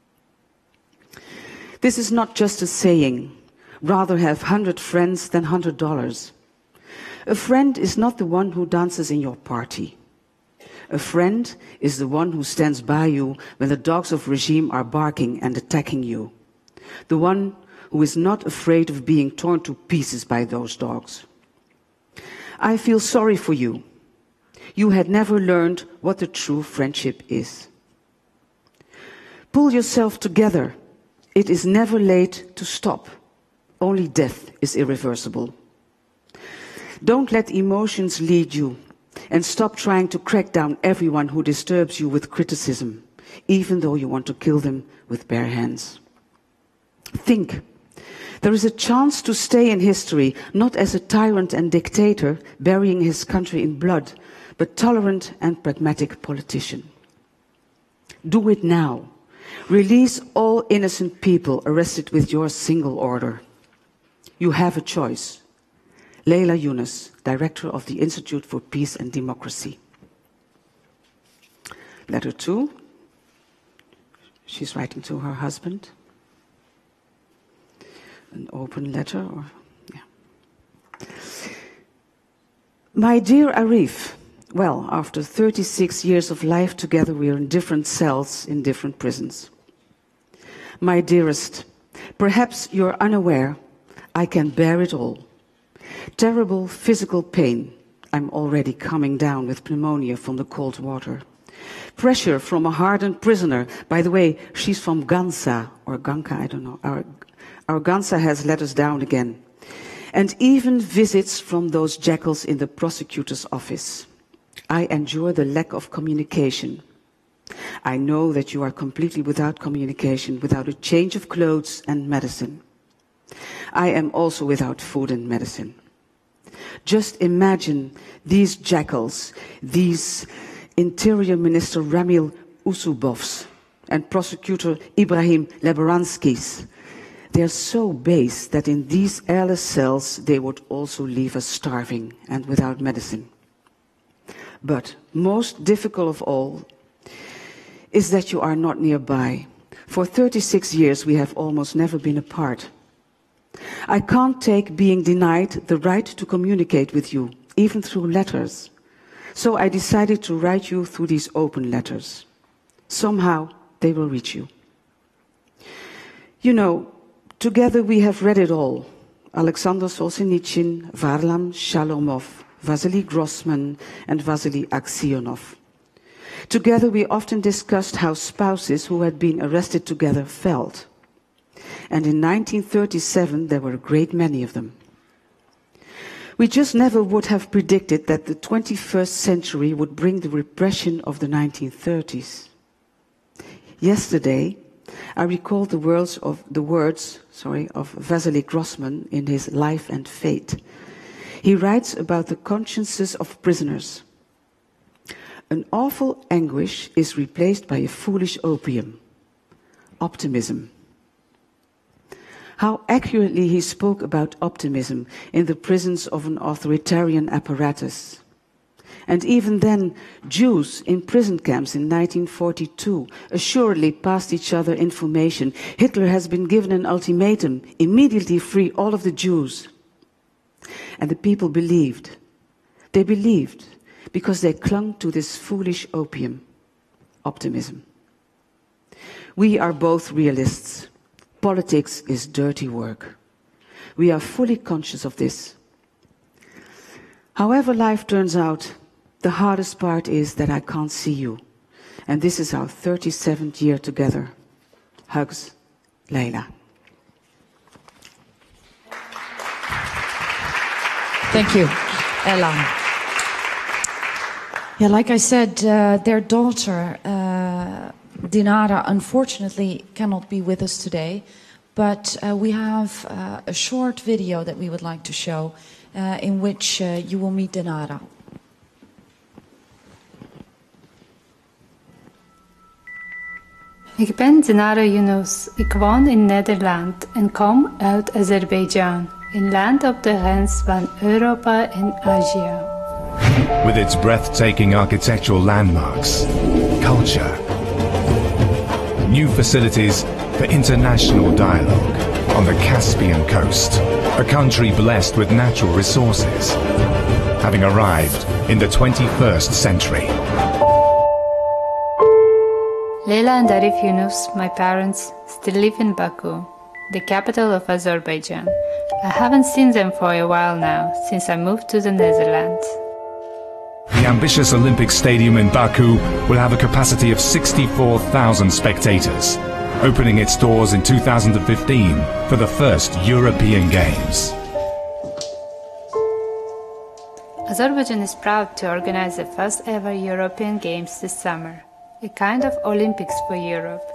This is not just a saying. Rather have hundred friends than hundred dollars. A friend is not the one who dances in your party. A friend is the one who stands by you when the dogs of regime are barking and attacking you. The one who is not afraid of being torn to pieces by those dogs. I feel sorry for you. You had never learned what the true friendship is. Pull yourself together. It is never late to stop. Only death is irreversible. Don't let emotions lead you, and stop trying to crack down everyone who disturbs you with criticism, even though you want to kill them with bare hands. Think. There is a chance to stay in history, not as a tyrant and dictator burying his country in blood, but tolerant and pragmatic politician. Do it now. Release all innocent people arrested with your single order. You have a choice. Leyla Yunus, Director of the Institute for Peace and Democracy. Letter two. She's writing to her husband. An open letter, or yeah. My dear Arif, well, after thirty-six years of life together, we are in different cells in different prisons. My dearest, perhaps you're unaware, I can bear it all. Terrible physical pain. I'm already coming down with pneumonia from the cold water. Pressure from a hardened prisoner. By the way, she's from Gansa, or Ganka, I don't know. Our, our Gansa has let us down again. And even visits from those jackals in the prosecutor's office. I endure the lack of communication. I know that you are completely without communication, without a change of clothes and medicine. I am also without food and medicine. Just imagine these jackals, these Interior Minister Ramil Usubovs and Prosecutor Ibrahim Lebaranskis. They are so base that in these airless cells they would also leave us starving and without medicine. But most difficult of all is that you are not nearby. For thirty-six years we have almost never been apart. I can't take being denied the right to communicate with you, even through letters. So I decided to write you through these open letters. Somehow they will reach you. You know, together we have read it all. Alexander Solzhenitsyn, Varlam Shalomov, Vasily Grossman, and Vasily Aksionov. Together we often discussed how spouses who had been arrested together felt. And in nineteen thirty-seven there were a great many of them. We just never would have predicted that the twenty-first century would bring the repression of the nineteen thirties. Yesterday, I recalled the words of, the words, sorry, of Vasily Grossman in his Life and Fate. He writes about the consciences of prisoners. An awful anguish is replaced by a foolish opium, optimism. How accurately he spoke about optimism in the prisons of an authoritarian apparatus. And even then, Jews in prison camps in nineteen forty-two assuredly passed each other information. Hitler has been given an ultimatum, immediately free all of the Jews. And the people believed. They believed because they clung to this foolish opium, optimism. We are both realists. Politics is dirty work. We are fully conscious of this. However life turns out, the hardest part is that I can't see you. And this is our thirty-seventh year together. Hugs, Leyla.
Thank you, Ilham. Yeah, like I said, uh, their daughter, uh, Dinara, unfortunately cannot be with us today, but uh, we have uh, a short video that we would like to show uh, in which uh, you will meet Dinara.
Ik ben Dinara Yunus. Ik woon in Nederland en kom uit Azerbaijan, een land op de grens van Europa en Azië.
With its breathtaking architectural landmarks, culture, new facilities for international dialogue on the Caspian coast, a country blessed with natural resources, having arrived in the twenty-first century.
Leyla and Arif Yunus, my parents, still live in Baku, the capital of Azerbaijan. I haven't seen them for a while now, since I moved to the Netherlands.
The ambitious Olympic Stadium in Baku will have a capacity of sixty-four thousand spectators, opening its doors in two thousand fifteen for the first European Games.
Azerbaijan is proud to organize the first ever European Games this summer, a kind of Olympics for Europe.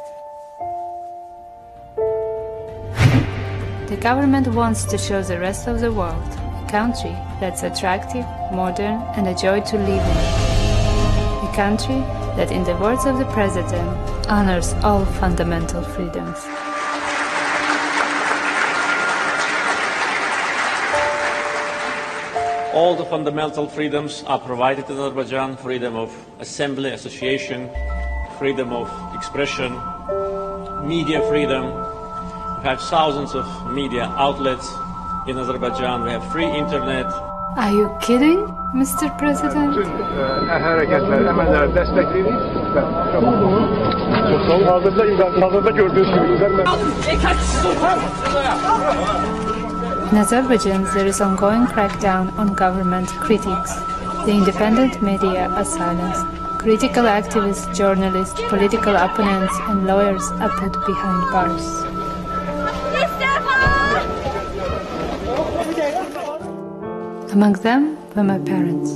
The government wants to show the rest of the world a country that's attractive, modern, and a joy to live in. A country that, in the words of the President, honors all fundamental freedoms.
All the fundamental freedoms are provided in Azerbaijan: freedom of assembly, association, freedom of expression, media freedom. We have thousands of media outlets in Azerbaijan. We have free internet.
Are you kidding, Mister President? In Azerbaijan, there is ongoing crackdown on government critics. The independent media are silenced. Critical activists, journalists, political opponents, and lawyers are put behind bars. Among them were my parents,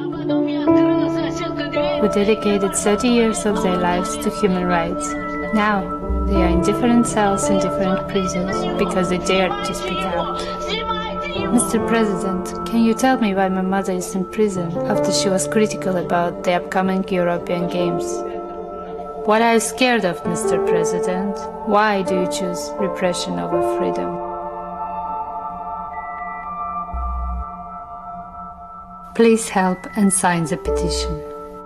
who dedicated thirty years of their lives to human rights. Now, they are in different cells in different prisons because they dared to speak out. Mister President, can you tell me why my mother is in prison after she was critical about the upcoming European Games? What are you scared of, Mister President? Why do you choose repression over freedom? Please help and sign the petition.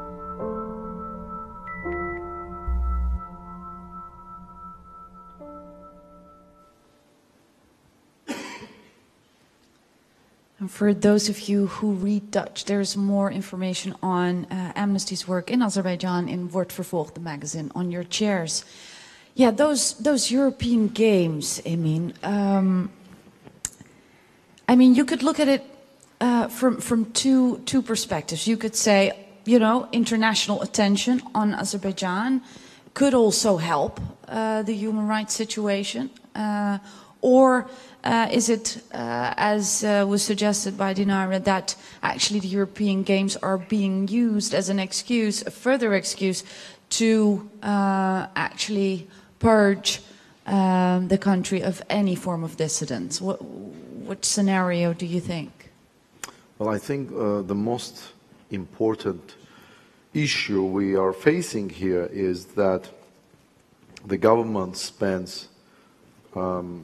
And for those of you who read Dutch, there's more information on uh, Amnesty's work in Azerbaijan in Wordt Vervolgd, the magazine, on your chairs. Yeah, those those European Games, Emin. Um, I mean, you could look at it uh, from from two two perspectives. You could say, you know, international attention on Azerbaijan could also help uh, the human rights situation, uh, or. Uh, is it, uh, as uh, was suggested by Dinara, that actually the European Games are being used as an excuse, a further excuse, to uh, actually purge um, the country of any form of dissidence? What, what scenario do you think?
Well, I think uh, the most important issue we are facing here is that the government spends um,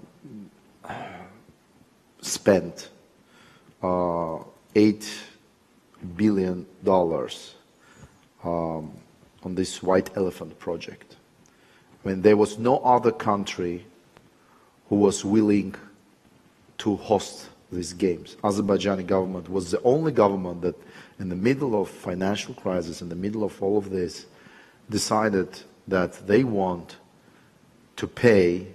spent uh, eight billion dollars um, on this white elephant project. I mean, there was no other country who was willing to host these games. Azerbaijani government was the only government that, in the middle of financial crisis, in the middle of all of this, decided that they want to pay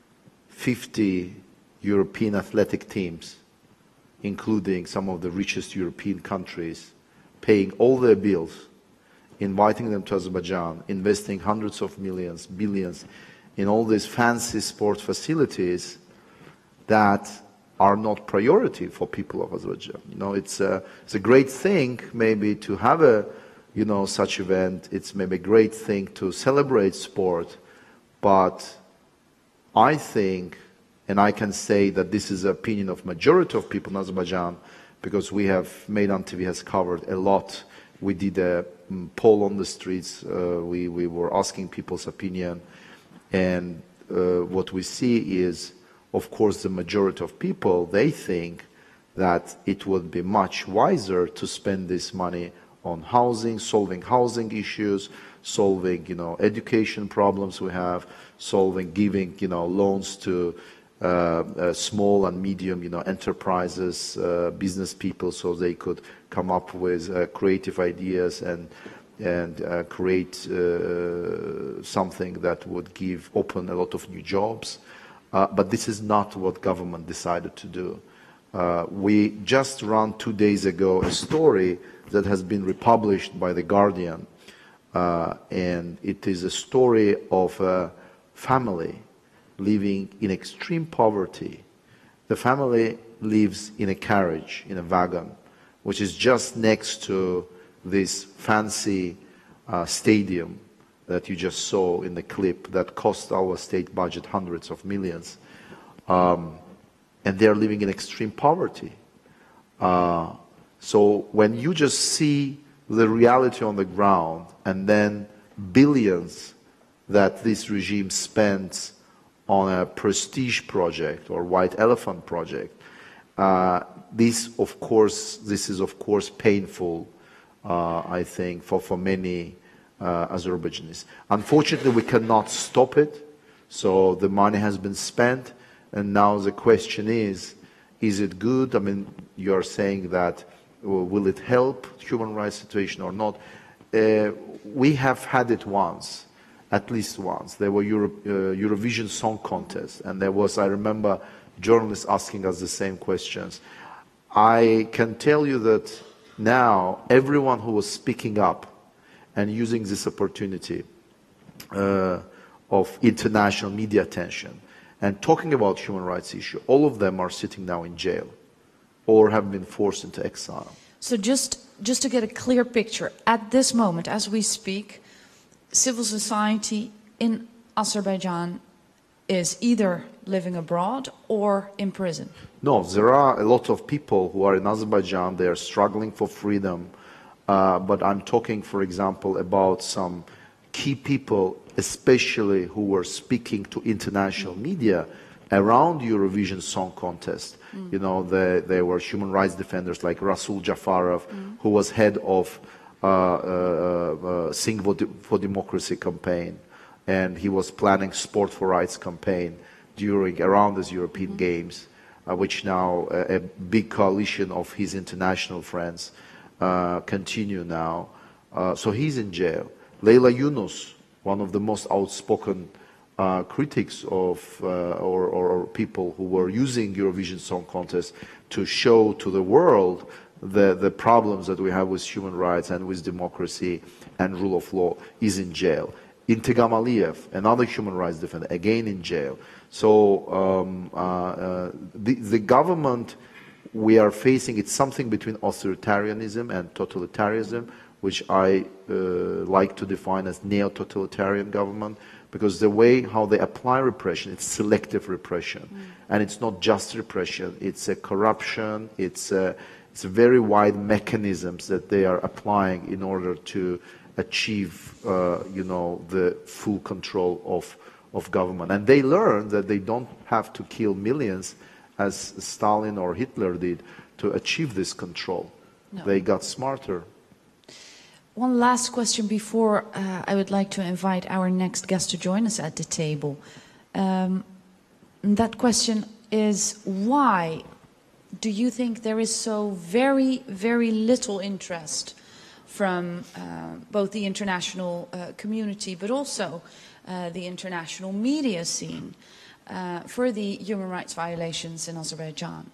fifty European athletic teams, including some of the richest European countries, paying all their bills, inviting them to Azerbaijan, investing hundreds of millions, billions in all these fancy sport facilities that are not priority for people of Azerbaijan. You know, it's a, it's a great thing maybe to have a, you know, such event. It's maybe a great thing to celebrate sport, but I think, and I can say that this is the opinion of majority of people in Azerbaijan, because we have, Meydan T V has covered a lot. We did a um, poll on the streets. Uh, we, we were asking people's opinion. And uh, what we see is, of course, the majority of people, they think that it would be much wiser to spend this money on housing, solving housing issues, solving, you know, education problems we have, solving, giving, you know, loans to uh, uh, small and medium, you know, enterprises, uh, business people, so they could come up with uh, creative ideas and and uh, create uh, something that would give, open a lot of new jobs. Uh, but this is not what government decided to do. Uh, we just ran two days ago a story that has been republished by The Guardian, uh, and it is a story of a family living in extreme poverty. The family lives in a carriage, in a wagon, which is just next to this fancy uh, stadium that you just saw in the clip that cost our state budget hundreds of millions. Um, and they're living in extreme poverty. Uh, so when you just see the reality on the ground, and then billions that this regime spends on a prestige project or white elephant project, uh, this of course, this is of course painful, uh, I think, for, for many uh, Azerbaijanis. Unfortunately, we cannot stop it, so the money has been spent, and now the question is, is it good? I mean, you're saying that, well, will it help human rights situation or not? Uh, we have had it once, at least once. There were Euro, uh, Eurovision Song Contest, and there was, I remember, journalists asking us the same questions. I can tell you that now everyone who was speaking up and using this opportunity uh, of international media attention and talking about human rights issue, all of them are sitting now in jail or have been forced into exile.
So just, just to get a clear picture, at this moment, as we speak, civil society in Azerbaijan is either living abroad or in prison?
No, there are a lot of people who are in Azerbaijan, they are struggling for freedom, uh, but I'm talking, for example, about some key people, especially who were speaking to international media around Eurovision Song Contest. Mm. You know, the, there were human rights defenders like Rasul Jafarov, mm. who was head of uh, uh, uh, Sing for Democracy campaign, and he was planning Sport for Rights campaign during, around these European mm-hmm. Games, uh, which now uh, a big coalition of his international friends uh, continue now. Uh, so he's in jail. Leyla Yunus, one of the most outspoken uh, critics of, uh, or, or people who were using Eurovision Song Contest to show to the world the, the problems that we have with human rights and with democracy and rule of law, is in jail. Ilham Aliyev, another human rights defender, again in jail. So um, uh, uh, the, the government we are facing, it's something between authoritarianism and totalitarianism, which I uh, like to define as neo-totalitarian government, because the way how they apply repression, it's selective repression. Mm. And it's not just repression, it's a corruption, it's a, it's a very wide mechanisms that they are applying in order to achieve, uh, you know, the full control of, of government. And they learn that they don't have to kill millions as Stalin or Hitler did to achieve this control. No. They got smarter.
One last question before uh, I would like to invite our next guest to join us at the table. Um, that question is, why do you think there is so very, very little interest from uh, both the international uh, community, but also uh, the international media scene uh, for the human rights violations in Azerbaijan?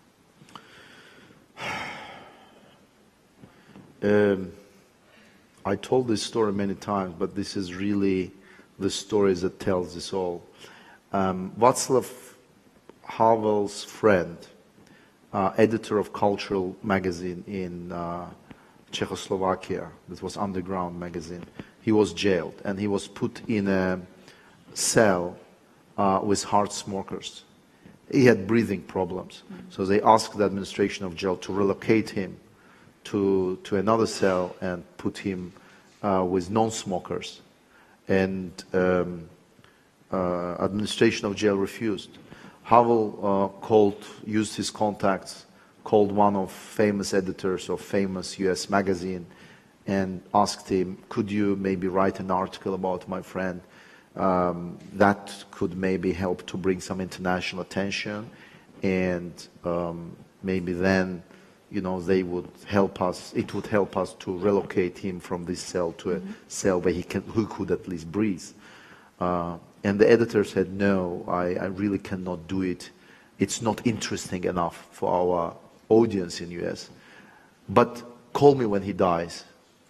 Um, I told this story many times, but this is really the story that tells this all. Um, Václav Havel's friend, uh, editor of cultural magazine in uh, Czechoslovakia, that was Underground magazine, he was jailed and he was put in a cell uh, with hard smokers. He had breathing problems, mm-hmm. so they asked the administration of jail to relocate him to, to another cell and put him uh, with non-smokers. And um, uh, administration of jail refused. Havel uh, called, used his contacts, called one of famous editors of famous U S magazine and asked him, could you maybe write an article about my friend? Um, that could maybe help to bring some international attention, and um, maybe then, you know, they would help us, it would help us to relocate him from this cell to a mm-hmm. cell where he can, who could at least breathe. Uh, and the editor said, no, I, I really cannot do it. It's not interesting enough for our audience in U S. But call me when he dies.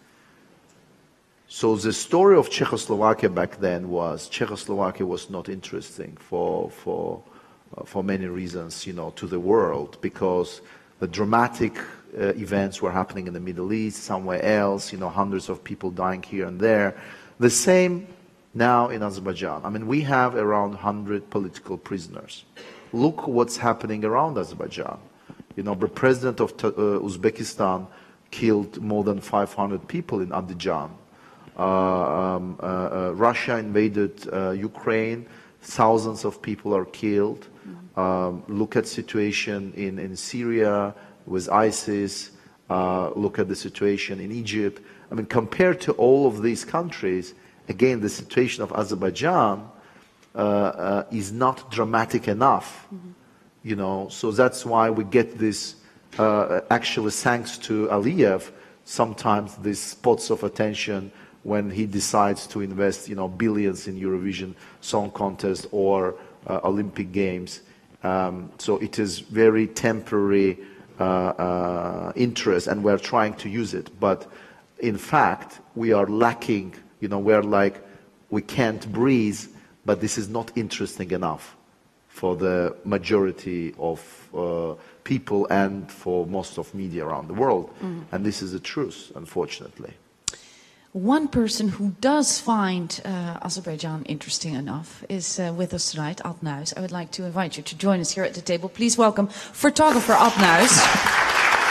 So the story of Czechoslovakia back then was, Czechoslovakia was not interesting for, for, uh, for many reasons, you know, to the world, because the dramatic uh, events were happening in the Middle East, somewhere else, you know, hundreds of people dying here and there. The same now in Azerbaijan. I mean, we have around one hundred political prisoners. Look what's happening around Azerbaijan. You know, the president of uh, Uzbekistan killed more than five hundred people in Azerbaijan. Uh, um, uh, uh, Russia invaded uh, Ukraine. Thousands of people are killed. Um, look at situation in, in Syria with ISIS. Uh, look at the situation in Egypt. I mean, compared to all of these countries, again, the situation of Azerbaijan uh, uh, is not dramatic enough. Mm-hmm. You know, so that's why we get this, uh, actually thanks to Aliyev, sometimes these spots of attention when he decides to invest, you know, billions in Eurovision Song Contest or uh, Olympic Games. Um, so it is very temporary uh, uh, interest, and we're trying to use it. But in fact, we are lacking, you know, we're like, we can't breathe, but this is not interesting enough for the majority of uh, people and for most of media around the world. Mm. And this is the truth, unfortunately.
One person who does find uh, Azerbaijan interesting enough is uh, with us tonight, Ad Nuis. I would like to invite you to join us here at the table. Please welcome photographer Ad Nuis.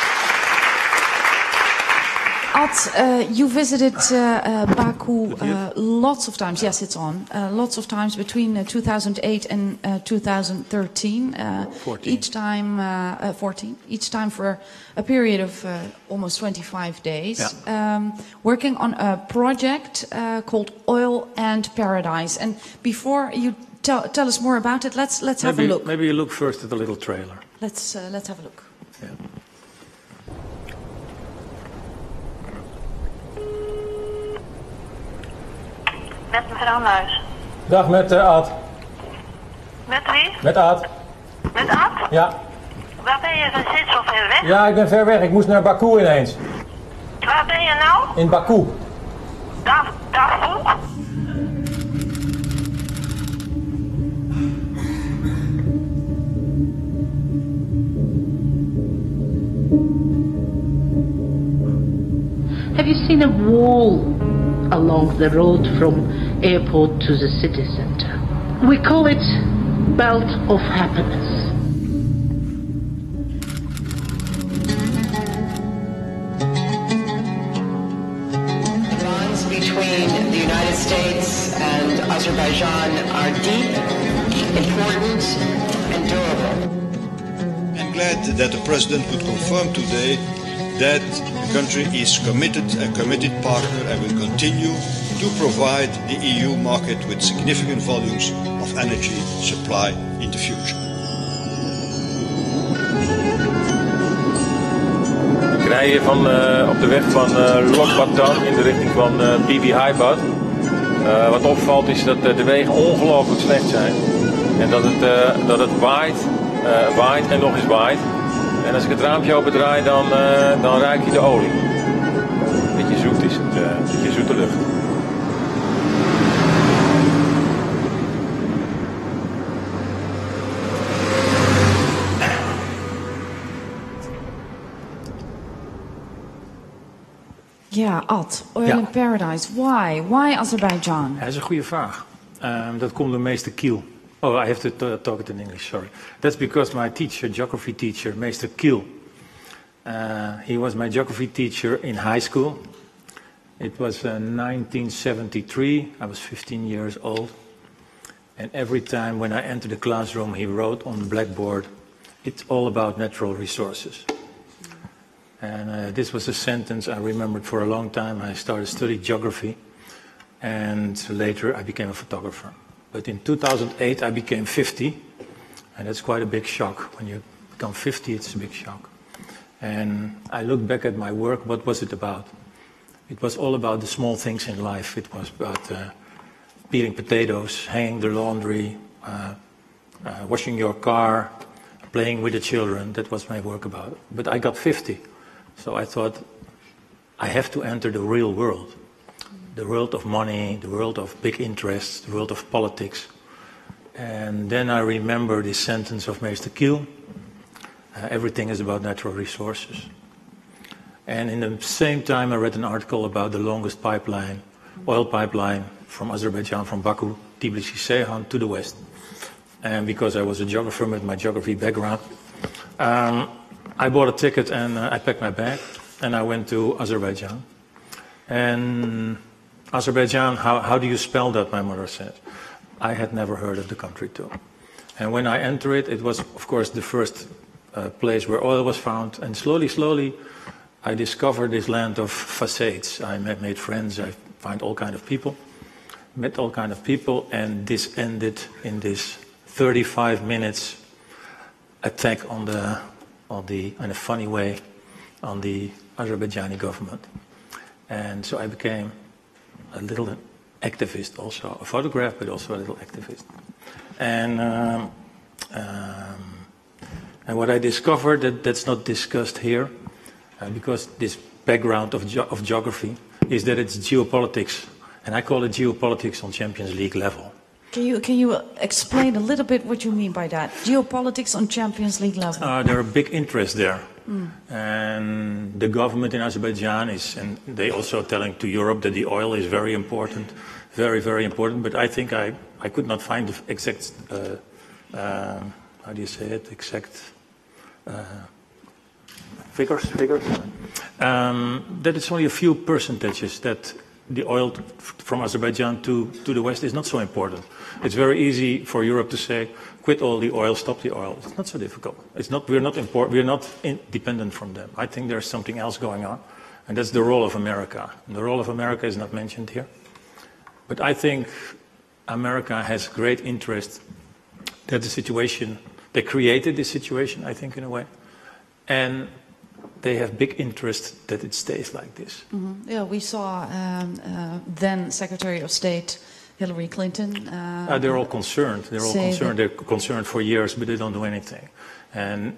Ad, uh, you visited uh, uh, Baku uh, lots of times. Yes, it's on. Uh, lots of times between uh, two thousand eight and uh, two thousand thirteen. Uh, each time, uh, uh, fourteen. Each time for a period of uh, almost twenty-five days. Yeah. Um, working on a project uh, called Oil and Paradise. And before you tell, tell us more about it, let's let's
maybe,
have a look.
Maybe you look first at the little trailer.
Let's uh, let's have a look.
Yeah.
Met mevrouw Nuis.
Dag, met uh, Ad.
Met wie?
Met Ad.
Met Ad?
Ja.
Waar ben je? Je zit zo ver weg.
Ja, ik ben ver weg. Ik moest naar Baku ineens.
Waar ben je nou?
In Baku.
Daar, daarvoor?
Have you seen a wall along the road from airport to the city center? We call it Belt of Happiness.
The bonds between the United States and Azerbaijan are deep, important, and durable.
I'm glad that the President could confirm today that the country is committed, a committed partner, and will continue to provide the E U market with significant volumes of energy supply in the future.
Ik rij hier van, uh, op de weg van uh, Lokbatan in de richting van uh, Bibi Haibad. Uh, wat opvalt is dat uh, de wegen ongelooflijk slecht zijn. En dat het, uh, dat het waait, uh, waait en nog eens waait. En als ik het raampje opendraai, dan, uh, dan ruik je de olie. Beetje zoet is het, uh, beetje zoete lucht.
Ja, Ad, Oil
ja.
and Paradise. Why? Why Azerbaijan?
Ja, dat is een goede vraag. Um, dat komt door meester Kiel. Oh, I have to talk it in English, sorry. That's because my teacher, geography teacher, meester Kiel, uh, he was my geography teacher in high school. It was uh, nineteen seventy-three, I was fifteen years old. And every time when I entered the classroom, he wrote on the blackboard, it's all about natural resources. And uh, this was a sentence I remembered for a long time. I started studying geography, and later I became a photographer. But in two thousand eight I became fifty, and that's quite a big shock. When you become fifty, it's a big shock. And I look back at my work, what was it about? It was all about the small things in life. It was about uh, peeling potatoes, hanging the laundry, uh, uh, washing your car, playing with the children. That was my work about. But I got fifty, so I thought I have to enter the real world. The world of money, the world of big interests, the world of politics. And then I remember this sentence of meester Kiel, uh, everything is about natural resources. And in the same time I read an article about the longest pipeline, oil pipeline from Azerbaijan, from Baku, Tbilisi-Ceyhan to the west. And because I was a geographer with my geography background, um, I bought a ticket and uh, I packed my bag and I went to Azerbaijan. And Azerbaijan, how, how do you spell that, my mother said. I had never heard of the country too. And when I entered it, it was, of course, the first uh, place where oil was found. And slowly, slowly, I discovered this land of facades. I met, made friends, I found all kind of people, met all kind of people, and this ended in this thirty-five minutes attack on the, on the, in a funny way, on the Azerbaijani government. And so I became a little activist also, a photographer, but also a little activist. And, um, um, and what I discovered, that, that's not discussed here, uh, because this background of, ge of geography is that it's geopolitics, and I call it geopolitics on Champions League level.
Can you, can you explain a little bit what you mean by that? Geopolitics on Champions League level.
Uh, there are big interests there. Mm. And the government in Azerbaijan is, and they also telling to Europe that the oil is very important, very, very important. But I think I, I could not find the exact, uh, uh, how do you say it, exact uh, figures, figures. Um, that it's only a few percentages that the oil from Azerbaijan to, to the West is not so important. It's very easy for Europe to say, quit all the oil, stop the oil. It's not so difficult. It's not, we're not, import, we're not independent from them. I think there's something else going on, and that's the role of America. And the role of America is not mentioned here. But I think America has great interest that the situation, they created this situation, I think, in a way. And they have big interest that it stays like this.
Mm-hmm. Yeah, we saw um, uh, then Secretary of State Hillary Clinton. Uh,
uh, they're all concerned. They're all concerned. They're concerned for years, but they don't do anything. And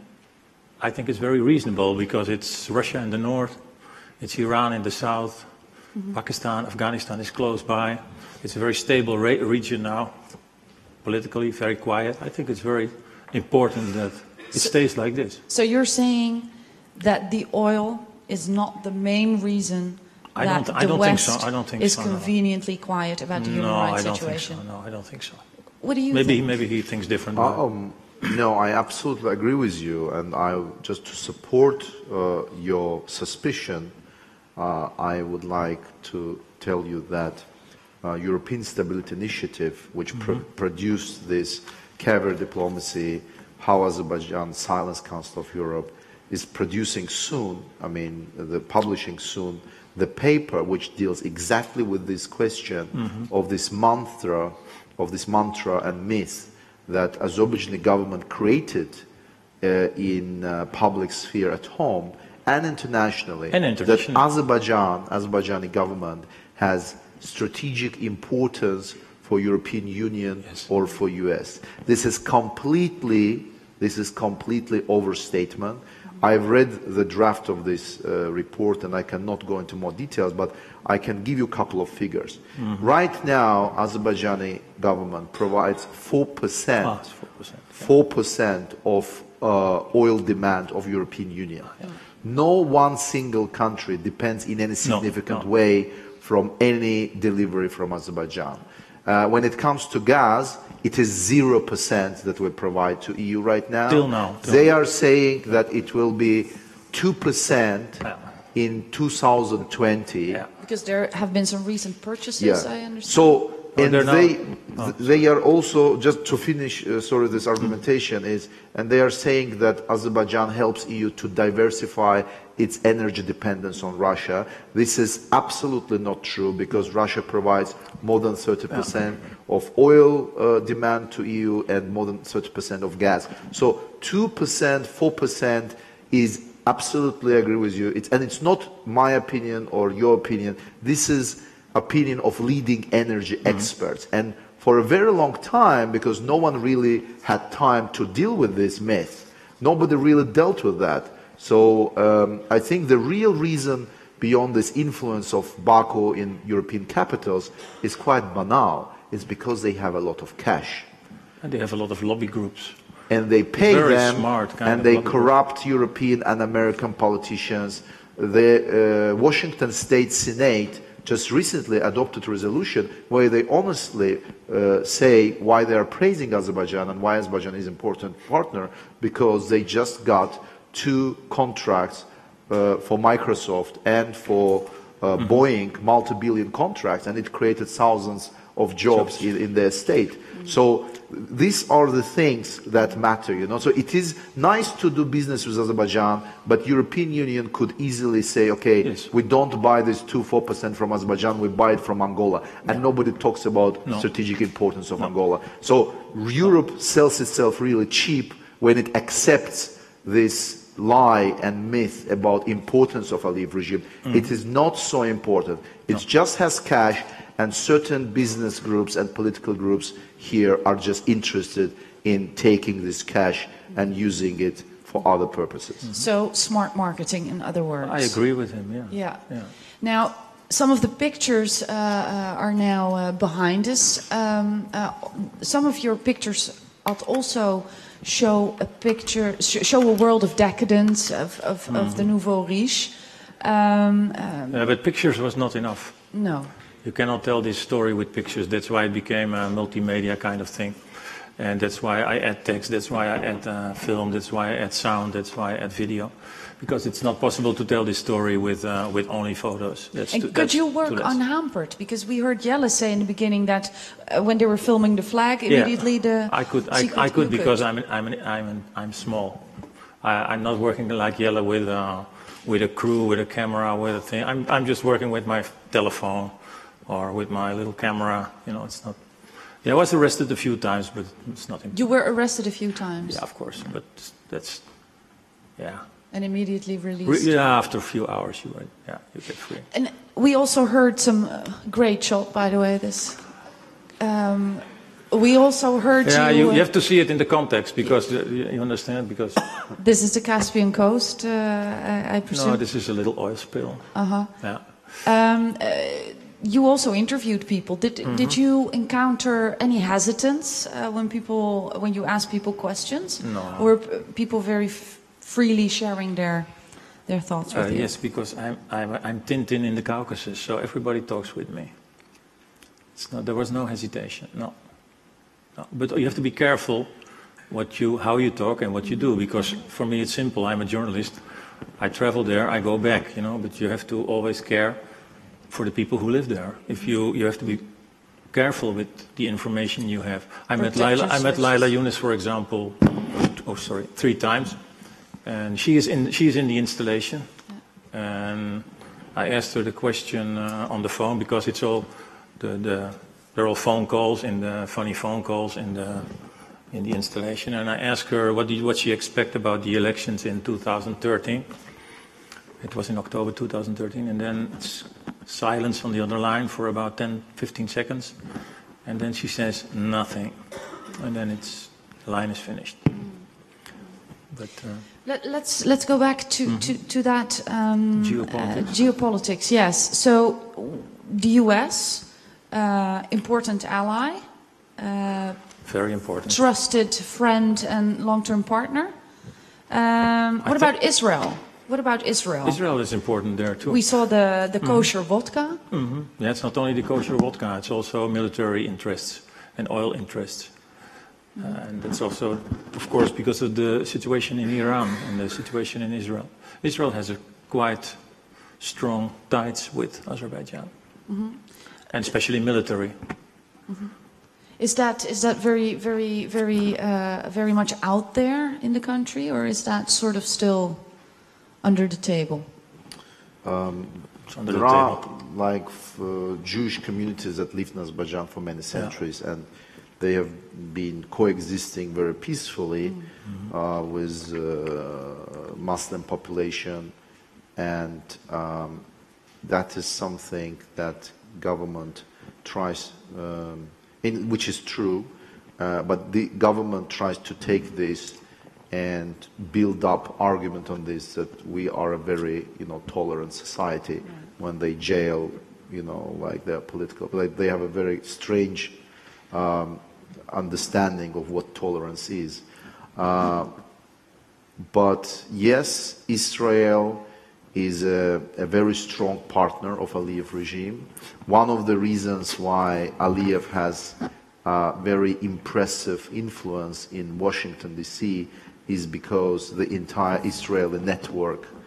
I think it's very reasonable because it's Russia in the north, it's Iran in the south, mm-hmm. Pakistan, Afghanistan is close by. It's a very stable re region now, politically very quiet. I think it's very important that it so, stays like this.
So you're saying that the oil is not the main reason
I
that
don't,
the
I don't
West
think so. I don't think
is
so,
conveniently no. quiet about the human
no,
rights
I don't
situation?
Think so. No, I don't think so.
What do you
maybe,
think?
Maybe he thinks different.
Uh, um, no, I absolutely agree with you. And I just to support uh, your suspicion, uh, I would like to tell you that uh, European Stability Initiative, which mm-hmm. pr produced this caviar diplomacy, how Azerbaijan, Silence Council of Europe, is producing soon, I mean, the publishing soon, the paper which deals exactly with this question mm-hmm. of this mantra, of this mantra and myth that Azerbaijani government created uh, in uh, public sphere at home and internationally,
and internationally.
that Azerbaijan, Azerbaijani government has strategic importance for European Union yes. or for U S. This is completely, this is completely overstatement. I've read the draft of this uh, report and I cannot go into more details, but I can give you a couple of figures. Mm-hmm. Right now, Azerbaijani government provides four percent, ah, four percent of uh, oil demand of European Union. Yeah. No one single country depends in any significant no, no. way from any delivery from Azerbaijan. Uh, when it comes to gas, it is zero percent that we provide to E U right now.
Till now. Till
they
now.
are saying that it will be two percent yeah. in two thousand twenty.
Yeah. Because there have been some recent purchases,
yeah.
I understand.
So, and they,
oh.
they are also, just to finish, uh, sorry, this argumentation is, and they are saying that Azerbaijan helps E U to diversify its energy dependence on Russia. This is absolutely not true because Russia provides more than thirty percent yeah. of oil uh, demand to E U and more than thirty percent of gas. So two percent, four percent is absolutely agree with you. It's, and it's not my opinion or your opinion. This is opinion of leading energy mm-hmm. experts. And for a very long time, because no one really had time to deal with this myth, nobody really dealt with that. So um, I think the real reason beyond this influence of Baku in European capitals is quite banal. It's because they have a lot of cash.
And they have a lot of lobby groups.
And they pay
Very
them,
smart kind
and
of
they corrupt
group.
European and American politicians. The uh, Washington State Senate just recently adopted a resolution where they honestly uh, say why they are praising Azerbaijan and why Azerbaijan is an important partner, because they just got two contracts uh, for Microsoft and for uh, mm-hmm. Boeing multi-billion contracts, and it created thousands of jobs in, in their state. Mm-hmm. So these are the things that matter, you know. So it is nice to do business with Azerbaijan, but European Union could easily say, okay, yes. we don't buy this two, four percent from Azerbaijan, we buy it from Angola. And yeah. nobody talks about no. strategic importance of no. Angola. So Europe sells itself really cheap when it accepts this lie and myth about importance of Aliyev regime. Mm. It is not so important. It no. just has cash, and certain business groups and political groups here are just interested in taking this cash and using it for other purposes.
Mm-hmm. So smart marketing, in other words.
I agree with him, yeah.
Yeah.
yeah.
Now, some of the pictures uh, uh, are now uh, behind us. Um, uh, some of your pictures also show a picture, sh show a world of decadence, of, of, mm-hmm. of the nouveau riche. Um, um,
yeah, but pictures was not enough.
No.
You cannot tell this story with pictures. That's why it became a multimedia kind of thing. And that's why I add text, that's why I add uh, film, that's why I add sound, that's why I add video. Because it's not possible to tell this story with, uh, with only photos. That's
and
too,
could
that's
you work unhampered? Because we heard Jelle say in the beginning that uh, when they were filming the flag, immediately
yeah.
the
I could, I, I could because I'm, an, I'm, an, I'm, an, I'm small. I, I'm not working like Jelle with, uh, with a crew, with a camera, with a thing. I'm, I'm just working with my telephone. Or with my little camera, you know, it's not... Yeah, I was arrested a few times, but it's nothing.
You were arrested a few times?
Yeah, of course, but that's... Yeah.
And immediately released?
Re yeah, after a few hours, you, yeah, you get free.
And we also heard some... Uh, great shot, by the way, this... Um, we also heard
yeah,
you...
you,
uh,
you have to see it in the context, because, uh, you understand, because...
This is the Caspian coast, uh, I, I presume?
No, this is a little oil spill.
Uh-huh.
Yeah.
Um, uh, You also interviewed people. Did mm-hmm. did you encounter any hesitance uh, when people when you asked people questions?
No.
Or were people very f freely sharing their their thoughts with
uh,
you?
Yes, because I'm I'm I'm Tintin in the Caucasus, so everybody talks with me. It's not, there was no hesitation. No. no. But you have to be careful what you how you talk and what you do, because for me it's simple. I'm a journalist. I travel there. I go back. You know, but you have to always care for the people who live there. If you, you have to be careful with the information you have. I met Laila, I met Laila Yunus, for example, oh sorry, three times, and she is in, she is in the installation, yeah. and I asked her the question uh, on the phone, because it's all, the, the, they're all phone calls, and the funny phone calls in the, in the installation, and I asked her what, did, what she expect about the elections in two thousand thirteen. It was in October two thousand thirteen, and then it's silence on the other line for about ten, fifteen seconds, and then she says nothing, and then it's the line is finished. But uh,
Let, let's let's go back to mm-hmm. to, to that um,
geopolitics.
Uh, geopolitics. Yes. So the U S, uh, important ally, uh,
very important,
trusted friend and long-term partner. Um, what about Israel? What about Israel?
Israel is important there too.
We saw the, the kosher mm-hmm. vodka.
Mm-hmm. Yeah, it's not only the kosher vodka, it's also military interests and oil interests. Mm-hmm. uh, and it's also, of course, because of the situation in Iran and the situation in Israel. Israel has a quite strong ties with Azerbaijan, mm-hmm. and especially military.
Mm-hmm. Is that is that very very very uh, very much out there in the country, or is that sort of still under the table?
Um,
under
there
the
are
table.
like uh, Jewish communities that lived in Azerbaijan for many centuries, yeah. and they have been coexisting very peacefully mm-hmm. uh, with uh, Muslim population, and um, that is something that government tries, um, in, which is true, uh, but the government tries to take this and build up argument on this, that we are a very, you know, tolerant society. Yeah. When they jail, you know, like their political, like they have a very strange um, understanding of what tolerance is. Uh, but yes, Israel is a, a very strong partner of Aliyev regime. One of the reasons why Aliyev has a very impressive influence in Washington, D C is because the entire Israeli network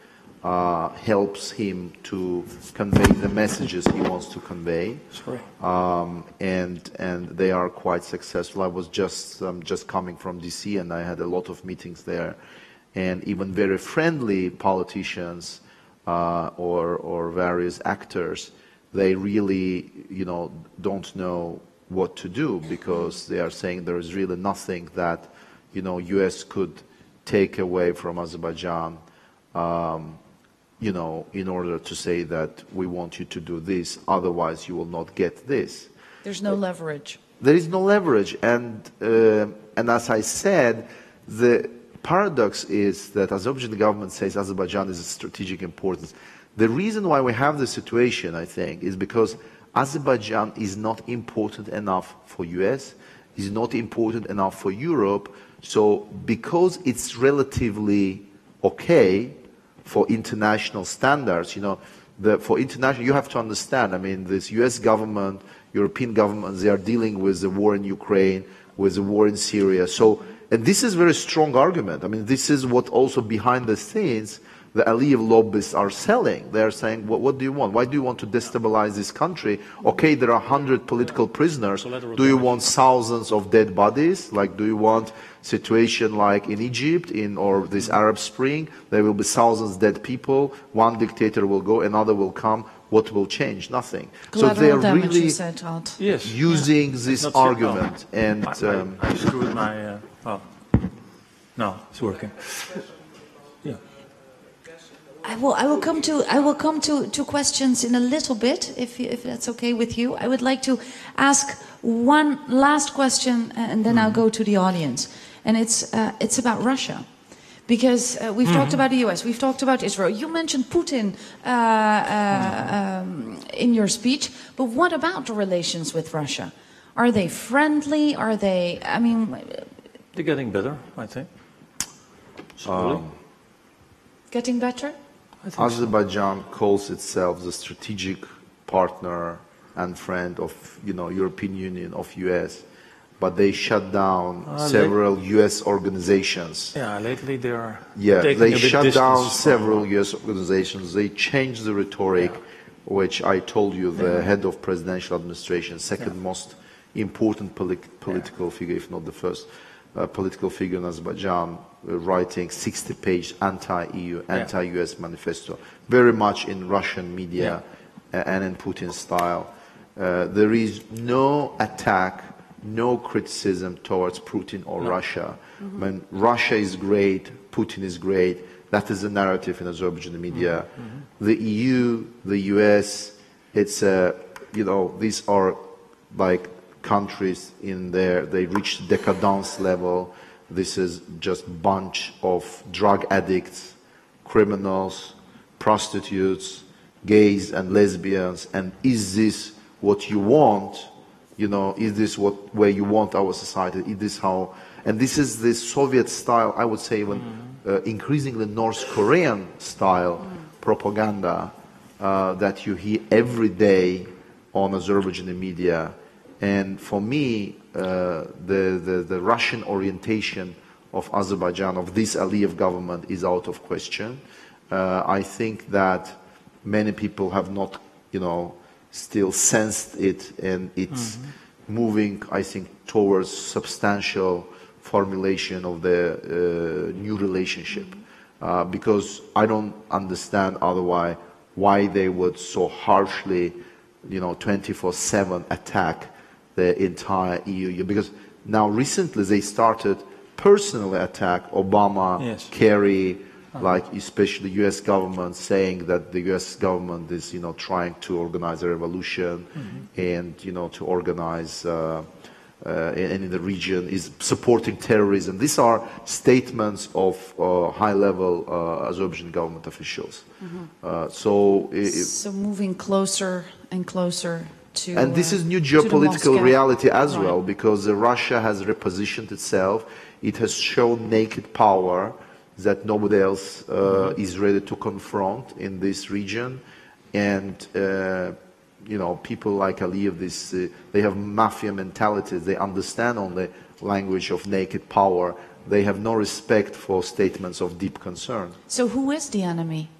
uh, helps him to convey the messages he wants to convey.
Sorry.
Um, and and they are quite successful. I was just um, just coming from D C and I had a lot of meetings there, and even very friendly politicians uh, or or various actors, they really you know don't know what to do, because they are saying there is really nothing that you know U S could take away from Azerbaijan, um, you know, in order to say that we want you to do this, otherwise you will not get this.
There's no leverage.
There is no leverage, and uh, and as I said, the paradox is that Azerbaijan government says Azerbaijan is of strategic importance. The reason why we have this situation, I think, is because Azerbaijan is not important enough for U S, is not important enough for Europe. So because it's relatively okay for international standards, you know, the, for international, you have to understand, I mean, this U S government, European governments, they are dealing with the war in Ukraine, with the war in Syria. So, and this is a very strong argument. I mean, this is what also behind the scenes the Aliyev lobbyists are selling. They are saying, what, what do you want? Why do you want to destabilize this country? Okay, there are one hundred political prisoners. Do you want thousands of dead bodies? Like, do you want situation like in Egypt in or this Arab Spring? There will be thousands of dead people. One dictator will go, another will come. What will change? Nothing.
Collateral
so they are
damage,
really
you said, Todd.
Yes.
using
yeah.
this
Not
argument.
no.
And
I,
um,
I, I screwed my. Uh, oh, no, it's working. Yeah.
I will. I will come to. I will come to, to questions in a little bit, if if that's okay with you. I would like to ask one last question, and then mm-hmm. I'll go to the audience. And it's uh, it's about Russia, because uh, we've mm-hmm. talked about the U S, we've talked about Israel. You mentioned Putin uh, uh, um, in your speech, but what about the relations with Russia? Are they friendly? Are they? I mean,
they're getting better, I think.
Um,
getting better?
Azerbaijan so. calls itself the strategic partner and friend of, you know, European Union, of U S, but they shut down uh, several U S organizations.
Yeah, lately they are.
Yeah, they shut down several
from,
U S organizations. They changed the rhetoric, yeah. which I told you, the yeah. head of presidential administration, second yeah. most important polit political yeah. figure, if not the first uh, political figure in Azerbaijan, uh, writing sixty page anti-E U, anti-U S yeah. manifesto, very much in Russian media yeah. and in Putin's style. Uh, there is no attack, no criticism towards Putin or no. Russia. Mm-hmm. When Russia is great, Putin is great, that is the narrative in Azerbaijan media. Mm-hmm. The E U, the U S, it's, uh, you know, these are like countries in there, they reached decadence level. This is just bunch of drug addicts, criminals, prostitutes, gays and lesbians, and is this what you want? You know, is this what where you want our society? Is this how? And this is the Soviet style, I would say, even mm-hmm. uh, increasingly North Korean style mm. propaganda uh, that you hear every day on Azerbaijani media. And for me, uh, the, the the Russian orientation of Azerbaijan, of this Aliyev government, is out of question. Uh, I think that many people have not, you know, still sensed it, and it's mm-hmm. moving, I think, towards substantial formulation of the uh, new relationship. Uh, because I don't understand otherwise why they would so harshly, you know, twenty-four seven attack the entire E U. Because now recently they started personally attack Obama,
yes.
Kerry, like especially U S government, saying that the U S government is, you know, trying to organize a revolution mm-hmm. and, you know, to organize uh, uh, and in the region is supporting terrorism. These are statements of uh, high-level uh, Azerbaijan government officials. Mm-hmm. uh, so, it,
so moving closer and closer to.
And this
uh,
is new geopolitical reality as
right.
well, because uh, Russia has repositioned itself. It has shown naked power that nobody else uh, mm-hmm. is ready to confront in this region. And, uh, you know, people like Aliyev, this, uh, they have mafia mentality. They understand only language of naked power. They have no respect for statements of deep concern.
So who is the enemy?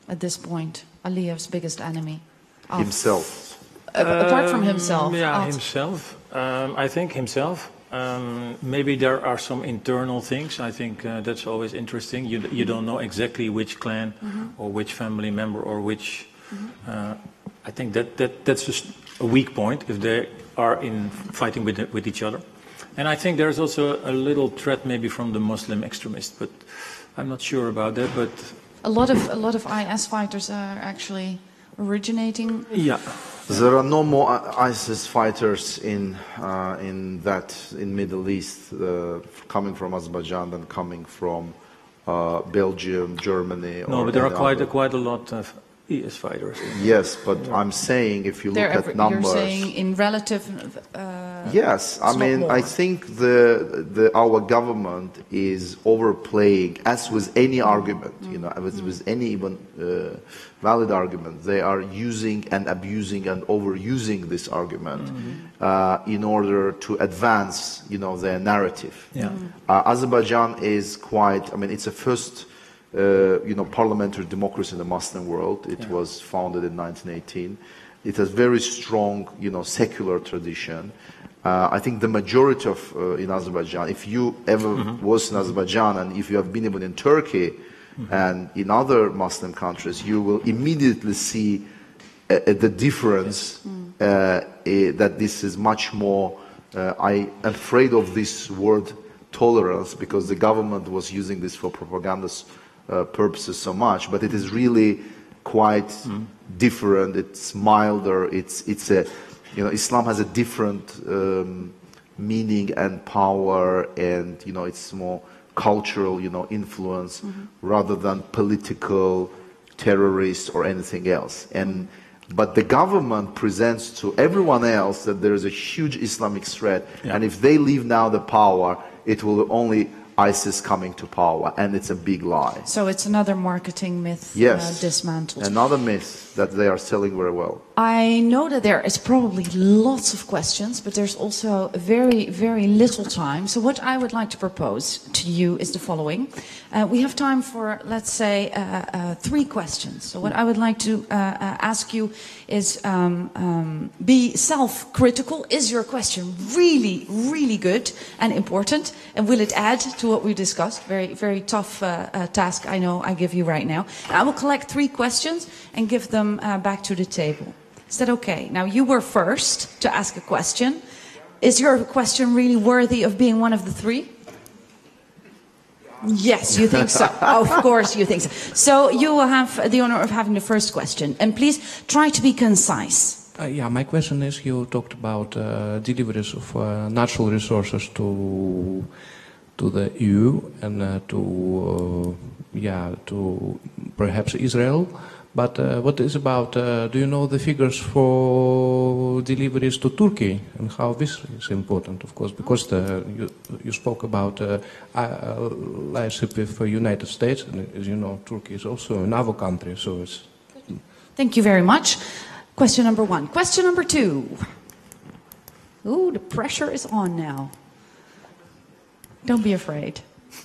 at this point? Aliyev's biggest enemy? Of,
Himself.
Uh, apart from himself.
Um, yeah,
of,
himself. Um, I think himself. Um, maybe there are some internal things. I think uh, that's always interesting. You, you don't know exactly which clan mm-hmm. or which family member or which... Mm-hmm. uh, I think that, that that's just a weak point if they are in fighting with, with each other. And I think there's also a little threat maybe from the Muslim extremists, but I'm not sure about that. But
a lot of, a lot of I S fighters are actually originating...
Yeah.
There are no more ISIS fighters in uh, in that in Middle East uh, coming from Azerbaijan than coming from uh, Belgium, Germany.
No,
or
but there are quite a,
other.
quite a lot of I S fighters.
Yes, but yeah. I'm saying if you look
They're
at
every,
numbers.
You're saying in relative. Uh,
yes, I mean I think the the our government is overplaying, as with any argument, mm-hmm. you know, as with any even uh, valid argument, they are using and abusing and overusing this argument mm-hmm. uh, in order to advance, you know, their narrative.
Yeah.
Mm-hmm.
uh, Azerbaijan is quite. I mean, it's a first. Uh, you know, parliamentary democracy in the Muslim world. It yeah. was founded in nineteen eighteen. It has very strong, you know, secular tradition. Uh, I think the majority of uh, in Azerbaijan, if you ever mm-hmm. was in Azerbaijan and if you have been even in Turkey mm-hmm. and in other Muslim countries, you will immediately see uh, the difference yes. uh, uh, that this is much more. Uh, I am afraid of this word tolerance because the government was using this for propaganda. Uh, purposes so much, but it is really quite mm. different. It's milder. It's it's a, you know, Islam has a different um, meaning and power, and you know, it's more cultural, you know, influence mm-hmm. rather than political, terrorist or anything else. And but the government presents to everyone else that there is a huge Islamic threat, yeah. and if they leave now the power, it will only ISIS coming to power, and it's a big lie.
So it's another marketing myth
yes.
uh, dismantled.
Another myth that they are selling very well.
I know that there is probably lots of questions, but there's also very, very little time. So what I would like to propose to you is the following. Uh, we have time for, let's say, uh, uh, three questions. So what I would like to uh, uh, ask you is um, um, be self-critical. Is your question really, really good and important? And will it add to what we discussed? Very, very tough uh, uh, task, I know I give you right now. And I will collect three questions and give them uh, back to the table. Is that okay? Now, you were first to ask a question. Is your question really worthy of being one of the three? Yes, you think so. Of course you think so. So you will have the honor of having the first question. And please try to be concise.
Uh, yeah, my question is, you talked about uh, deliveries of uh, natural resources to to the E U and uh, to uh, yeah to perhaps Israel. But uh, what is about, uh, do you know the figures for deliveries to Turkey and how this is important, of course, because the, you, you spoke about uh, allyship with the United States, and as you know, Turkey is also another country, so it's...
Thank you very much. Question number one. Question number two. Ooh, the pressure is on now. Don't be afraid.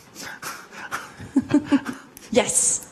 Yes.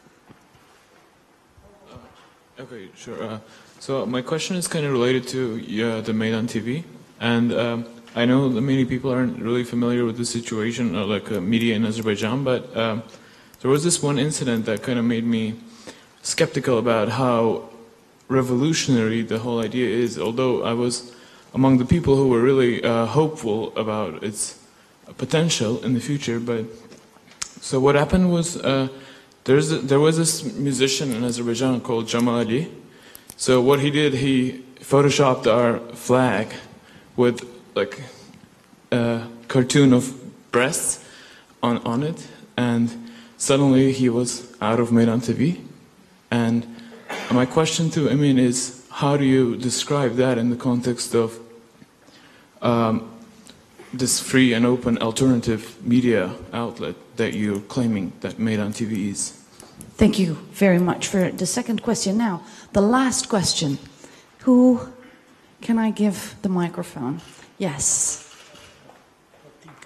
Okay, sure. Uh, so my question is kind of related to uh, the Maidan T V, and um, I know that many people aren't really familiar with the situation, uh, like uh, media in Azerbaijan, but um, there was this one incident that kind of made me skeptical about how revolutionary the whole idea is, although I was among the people who were really uh, hopeful about its potential in the future. But so what happened was, uh, There's a, there was this musician in Azerbaijan called Jamal Ali. So what he did, he photoshopped our flag with like a cartoon of breasts on, on it, and suddenly he was out of Maidan T V. And my question to Emin is, how do you describe that in the context of um, this free and open alternative media outlet that you're claiming that Maidan T V is?
Thank you very much for the second question. Now, the last question. Who can I give the microphone? Yes.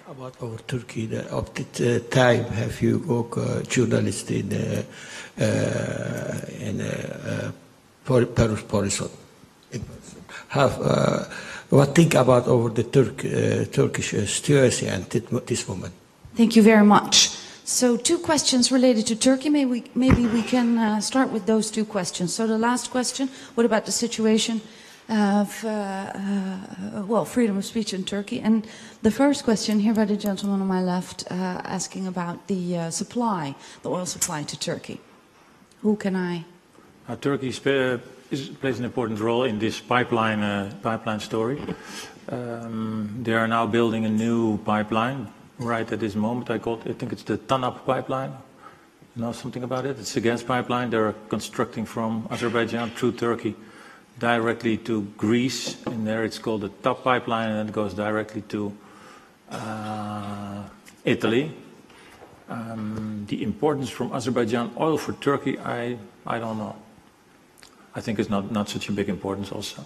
About our Turkey, the, of the time have you work uh, journalist in uh, uh, in uh, uh, Paris, Paris. Have uh, what think about over the Turk uh, Turkish uh, situation at this moment?
Thank you very much. So two questions related to Turkey. Maybe we, maybe we can uh, start with those two questions. So the last question: what about the situation of, uh, uh, well, freedom of speech in Turkey? And the first question here by the gentleman on my left, uh, asking about the uh, supply, the oil supply to Turkey. Who can I?
Uh, Turkey uh, is, plays an important role in this pipeline, uh, pipeline story. Um, they are now building a new pipeline right at this moment. I, called, I think it's the TANAP pipeline. You know something about it? It's a gas pipeline they're constructing from Azerbaijan through Turkey directly to Greece, and there it's called the TAP pipeline, and it goes directly to uh, Italy. Um, the importance from Azerbaijan oil for Turkey, I, I don't know. I think it's not, not such a big importance also.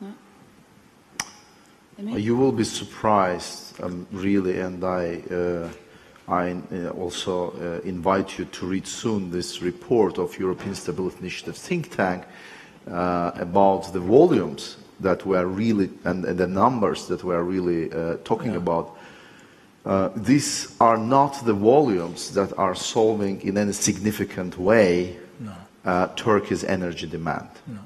Yeah. You will be surprised, um, really, and I, uh, I uh, also uh, invite you to read soon this report of European Stability Initiative think tank Uh, about the volumes that we are really, and, and the numbers that we are really uh, talking yeah. about. Uh, these are not the volumes that are solving in any significant way no. uh, Turkey's energy demand. No.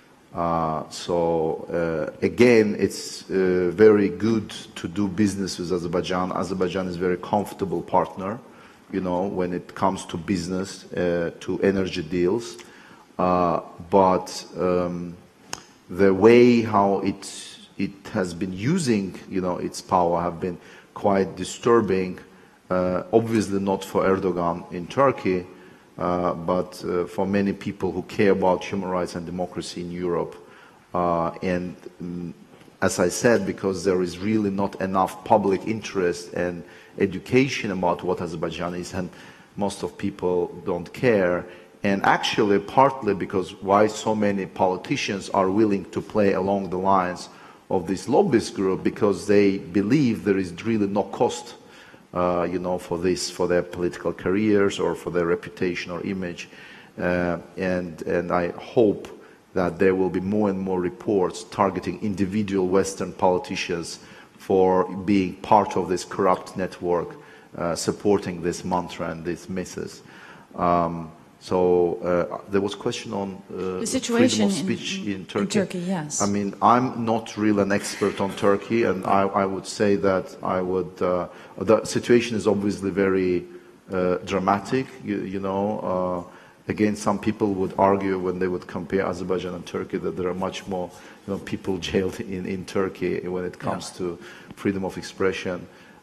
Uh, so uh, again, it's uh, very good to do business with Azerbaijan. Azerbaijan is a very comfortable partner, you know, when it comes to business, uh, to energy deals. Uh, but um, the way how it it has been using, you know, its power have been quite disturbing. Uh, obviously not for Erdogan in Turkey, uh, but uh, for many people who care about human rights and democracy in Europe. Uh, and um, as I said, because there is really not enough public interest and education about what Azerbaijan is, and most of people don't care. And actually, partly because why so many politicians are willing to play along the lines of this lobbyist group, because they believe there is really no cost, uh, you know, for this, for their political careers or for their reputation or image. Uh, and, and I hope that there will be more and more reports targeting individual Western politicians for being part of this corrupt network, uh, supporting this mantra and these myths. Um, So uh, there was a question on uh,
the situation
freedom of speech in, in, in Turkey.
In Turkey, yes.
I mean, I'm not really an expert on Turkey, and I, I would say that I would. Uh, the situation is obviously very uh, dramatic. You, you know, uh, again, some people would argue when they would compare Azerbaijan and Turkey that there are much more, you know, people jailed in in Turkey when it comes yeah. to freedom of expression.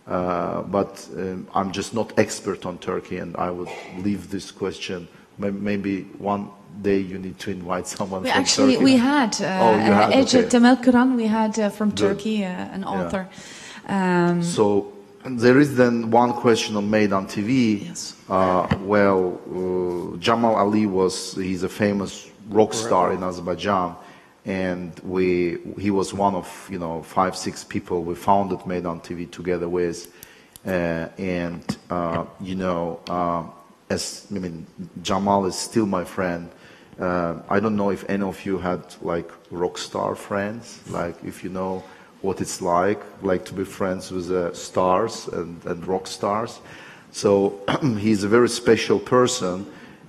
Uh, but um, I'm just not expert on Turkey, and I would leave this question. Maybe one day you need to invite someone
we
from
actually,
Turkey.
We had, uh,
oh, you had?
Ece
Okay.
Temelkuran, we had uh, from
Good.
Turkey, uh, an author. Yeah. Um,
so there is then one question on Meydan T V.
Yes.
Uh, well, uh, Jamal Ali was, he's a famous rock star in Azerbaijan, and we, he was one of, you know, five, six people we founded Meydan T V together with, uh, and, uh, you know, uh, as, I mean, Jamal is still my friend. Uh, I don't know if any of you had like rock star friends, like if you know what it's like, like to be friends with uh, stars and, and rock stars. So he's a very special person,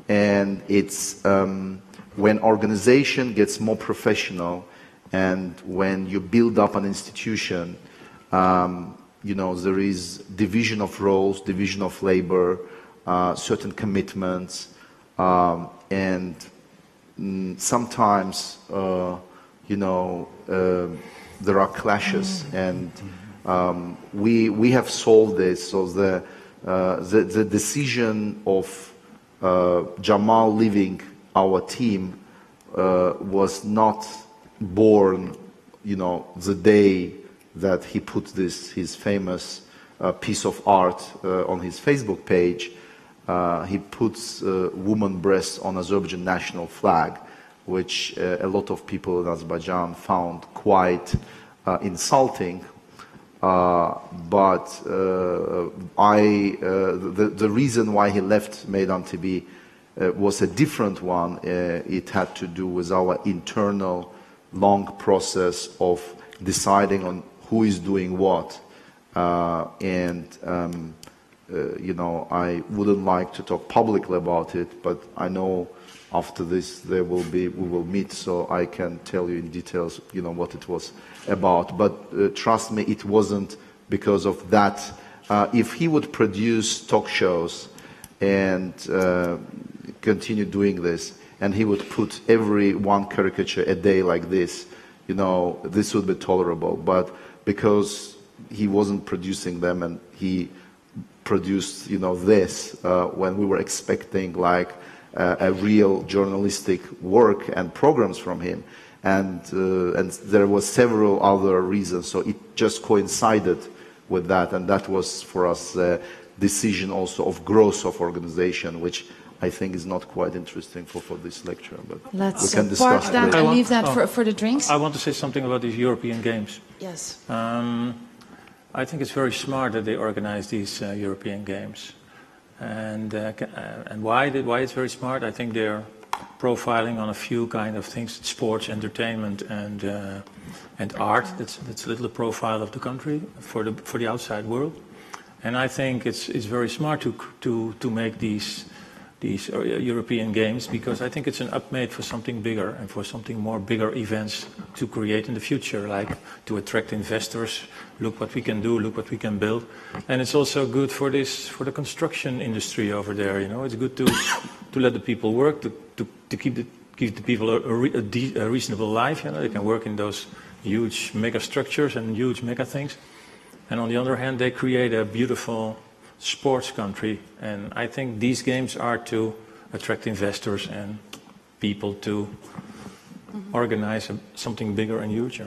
and it's um, when organization gets more professional and when you build up an institution, um, you know, there is division of roles, division of labor, Uh, certain commitments, um, and mm, sometimes, uh, you know, uh, there are clashes, and um, we we have solved this. So the uh, the, the decision of uh, Jamal leaving our team uh, was not born, you know, the day that he put this his famous uh, piece of art uh, on his Facebook page. Uh, he puts uh, woman breasts on Azerbaijan national flag, which uh, a lot of people in Azerbaijan found quite uh, insulting. Uh, but uh, I, uh, the, the reason why he left Meydan T V uh, was a different one. Uh, it had to do with our internal long process of deciding on who is doing what. Uh, and, um, uh, you know, I wouldn't like to talk publicly about it, but I know after this there will be, we will meet, so I can tell you in details, you know, what it was about. But uh, trust me, it wasn't because of that. Uh, if he would produce talk shows and uh, continue doing this, and he would put every one caricature a day like this, you know, this would be tolerable. But because he wasn't producing them, and he produced, you know, this uh, when we were expecting like uh, a real journalistic work and programs from him, and uh, and there was several other reasons. So it just coincided with that, and that was for us a decision also of growth of organization, which I think is not quite interesting for, for this lecture, but
let's
we can
uh,
discuss
park that
it.
and leave that
oh,
for, for the drinks.
I want to say something about these European Games.
Yes.
Um, I think it's very smart that they organize these uh, European Games. And, uh, and why, did, why it's very smart? I think they're profiling on a few kind of things: sports, entertainment, and uh, and art. That's that's a little profile of the country for the for the outside world. And I think it's it's very smart to to to make these these European Games, because I think it's an upmade for something bigger and for something more bigger events to create in the future, like to attract investors. Look what we can do, look what we can build. And it's also good for this, for the construction industry over there, you know. It's good to to let the people work, to, to, to keep, the, keep the people a, a, a, de, a reasonable life, you know. They can work in those huge mega structures and huge mega things. And on the other hand, they create a beautiful sports country, and I think these games are to attract investors and people to mm-hmm. organize a, something bigger and huger.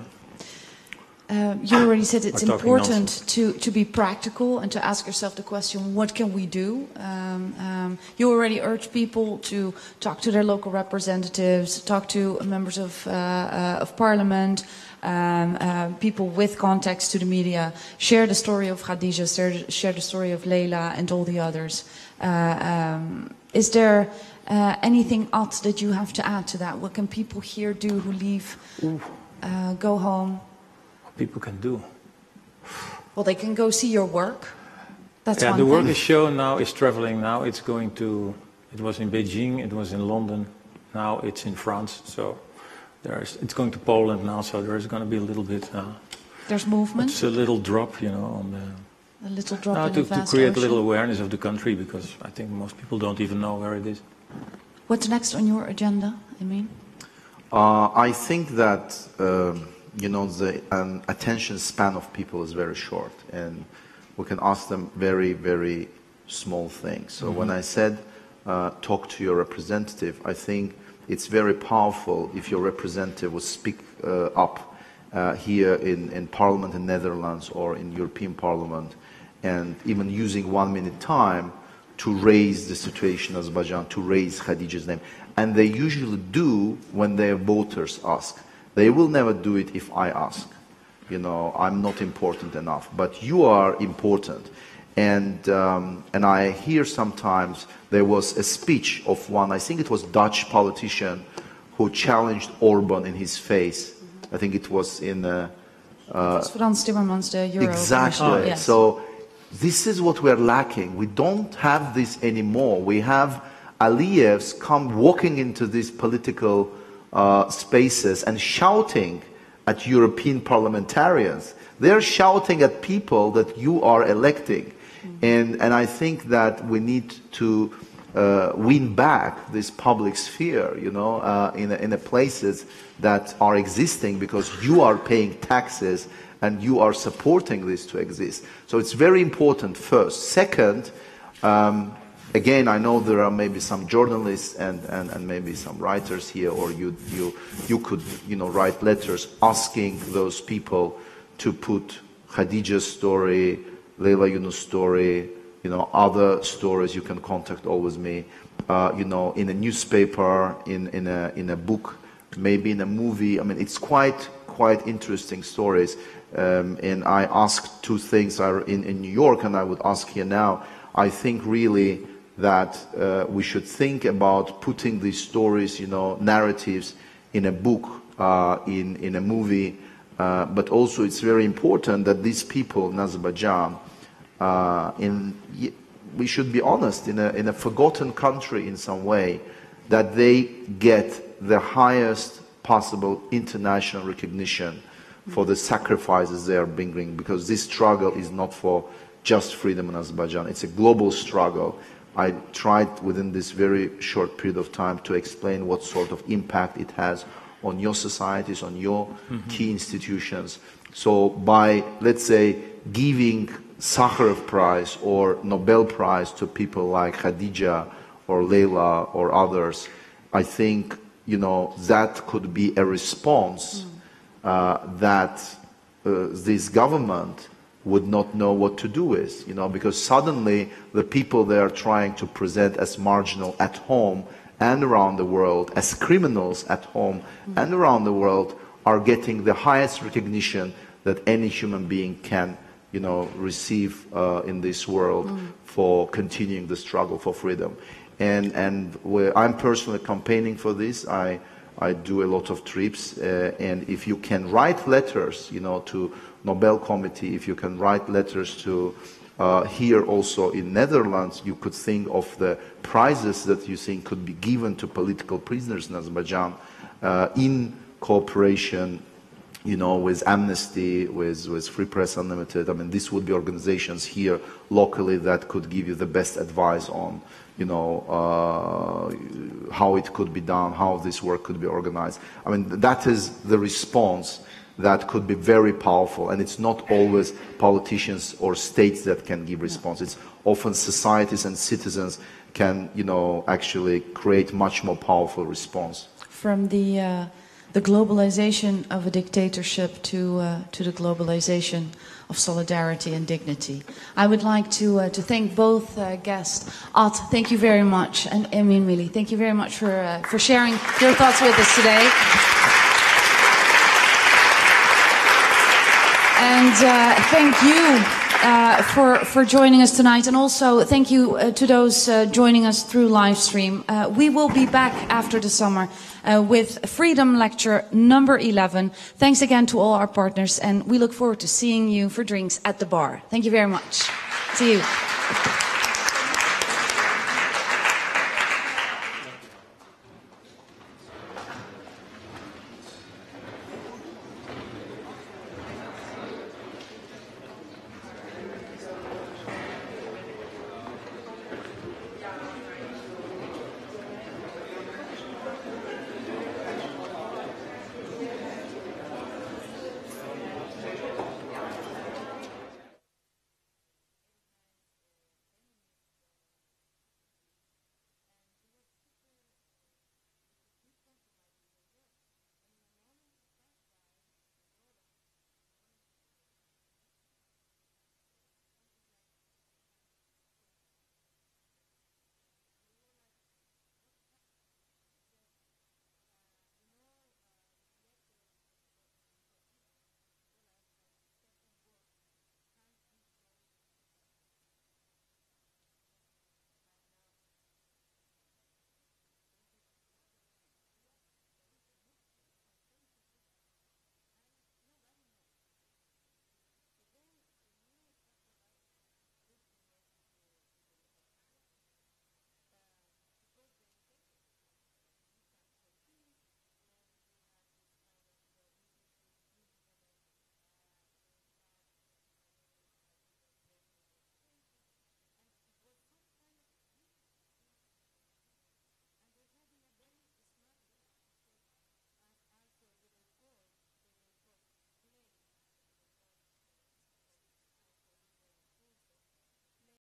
Uh, you already said it's important to, to be practical and to ask yourself the question, what can we do? Um, um, you already urged people to talk to their local representatives, talk to members of, uh, uh, of parliament, um, uh, people with contacts to the media, share the story of Khadija, share, share the story of Leila and all the others. Uh, um, is there uh, anything else that you have to add to that? What can people here do who leave, uh, go home?
People can do.
Well, they can go see your work. That's
yeah,
one
the
thing.
work is shown now, is traveling now. It's going to, it was in Beijing, it was in London, now it's in France. So there's, it's going to Poland now, so there's going to be a little bit. Uh,
there's movement?
It's a little drop, you know, on the.
A little drop
now
in
to,
the vast
to create
ocean.
a little awareness of the country, because I think most people don't even know where it is.
What's next on your agenda, Emin?
Uh, I think that. Um, you know, the um, attention span of people is very short, and we can ask them very, very small things. So mm-hmm. when I said uh, talk to your representative, I think it's very powerful if your representative would speak uh, up uh, here in, in Parliament in Netherlands or in European Parliament, and even using one minute time to raise the situation in Azerbaijan, to raise Khadija's name. And they usually do when their voters ask. They will never do it if I ask. You know, I'm not important enough, but you are important. And, um, and I hear sometimes there was a speech of one, I think it was Dutch politician, who challenged Orban in his face. I think it was in... Uh, uh,
That's Frans Timmermans, the Euro
Exactly.
Oh, yes.
So this is what we're lacking. We don't have this anymore. We have Aliyevs come walking into these political Uh, spaces and shouting at European parliamentarians. They're shouting at people that you are electing. Mm-hmm. And, and I think that we need to uh, win back this public sphere, you know, uh, in, in the places that are existing, because you are paying taxes and you are supporting this to exist. So it's very important, first. Second, um, again, I know there are maybe some journalists and, and, and maybe some writers here, or you, you, you could, you know, write letters asking those people to put Khadija's story, Leila Yunus' story, you know, other stories. You can contact always me, uh, you know, in a newspaper, in, in, a, in a book, maybe in a movie. I mean, it's quite, quite interesting stories. Um, and I asked two things in, in New York, and I would ask here now. I think really that uh, we should think about putting these stories, you know, narratives in a book, uh, in, in a movie, uh, but also it's very important that these people in Azerbaijan, uh, in, we should be honest, in a, in a forgotten country in some way, that they get the highest possible international recognition for the sacrifices they are bringing, because this struggle is not for just freedom in Azerbaijan, it's a global struggle. I tried within this very short period of time to explain what sort of impact it has on your societies, on your mm-hmm. key institutions. So by, let's say, giving Sakharov Prize or Nobel Prize to people like Khadija or Leila or others, I think, you know, that could be a response mm. uh, that uh, this government would not know what to do with, you know, because suddenly the people they are trying to present as marginal at home and around the world, as criminals at home mm-hmm. and around the world, are getting the highest recognition that any human being can, you know, receive uh, in this world mm. for continuing the struggle for freedom. And, and I'm personally campaigning for this. I, I do a lot of trips, uh, and if you can write letters, you know, to Nobel Committee, if you can write letters to uh, here also in Netherlands, you could think of the prizes that you think could be given to political prisoners in Azerbaijan uh, in cooperation, you know, with Amnesty, with, with Free Press Unlimited. I mean, this would be organizations here locally that could give you the best advice on, you know, uh, how it could be done, how this work could be organized. I mean, that is the response that could be very powerful, and it's not always politicians or states that can give response. It's often societies and citizens can, you know, actually create much more powerful response.
From the uh, the globalization of a dictatorship to uh, to the globalization of solidarity and dignity. I would like to uh, to thank both uh, guests. At, thank you very much, and Emin Milli, thank you very much for uh, for sharing your thoughts with us today. And uh, thank you uh, for, for joining us tonight. And also thank you uh, to those uh, joining us through live stream. Uh, we will be back after the summer uh, with Freedom Lecture number eleven. Thanks again to all our partners. And we look forward to seeing you for drinks at the bar. Thank you very much. See you.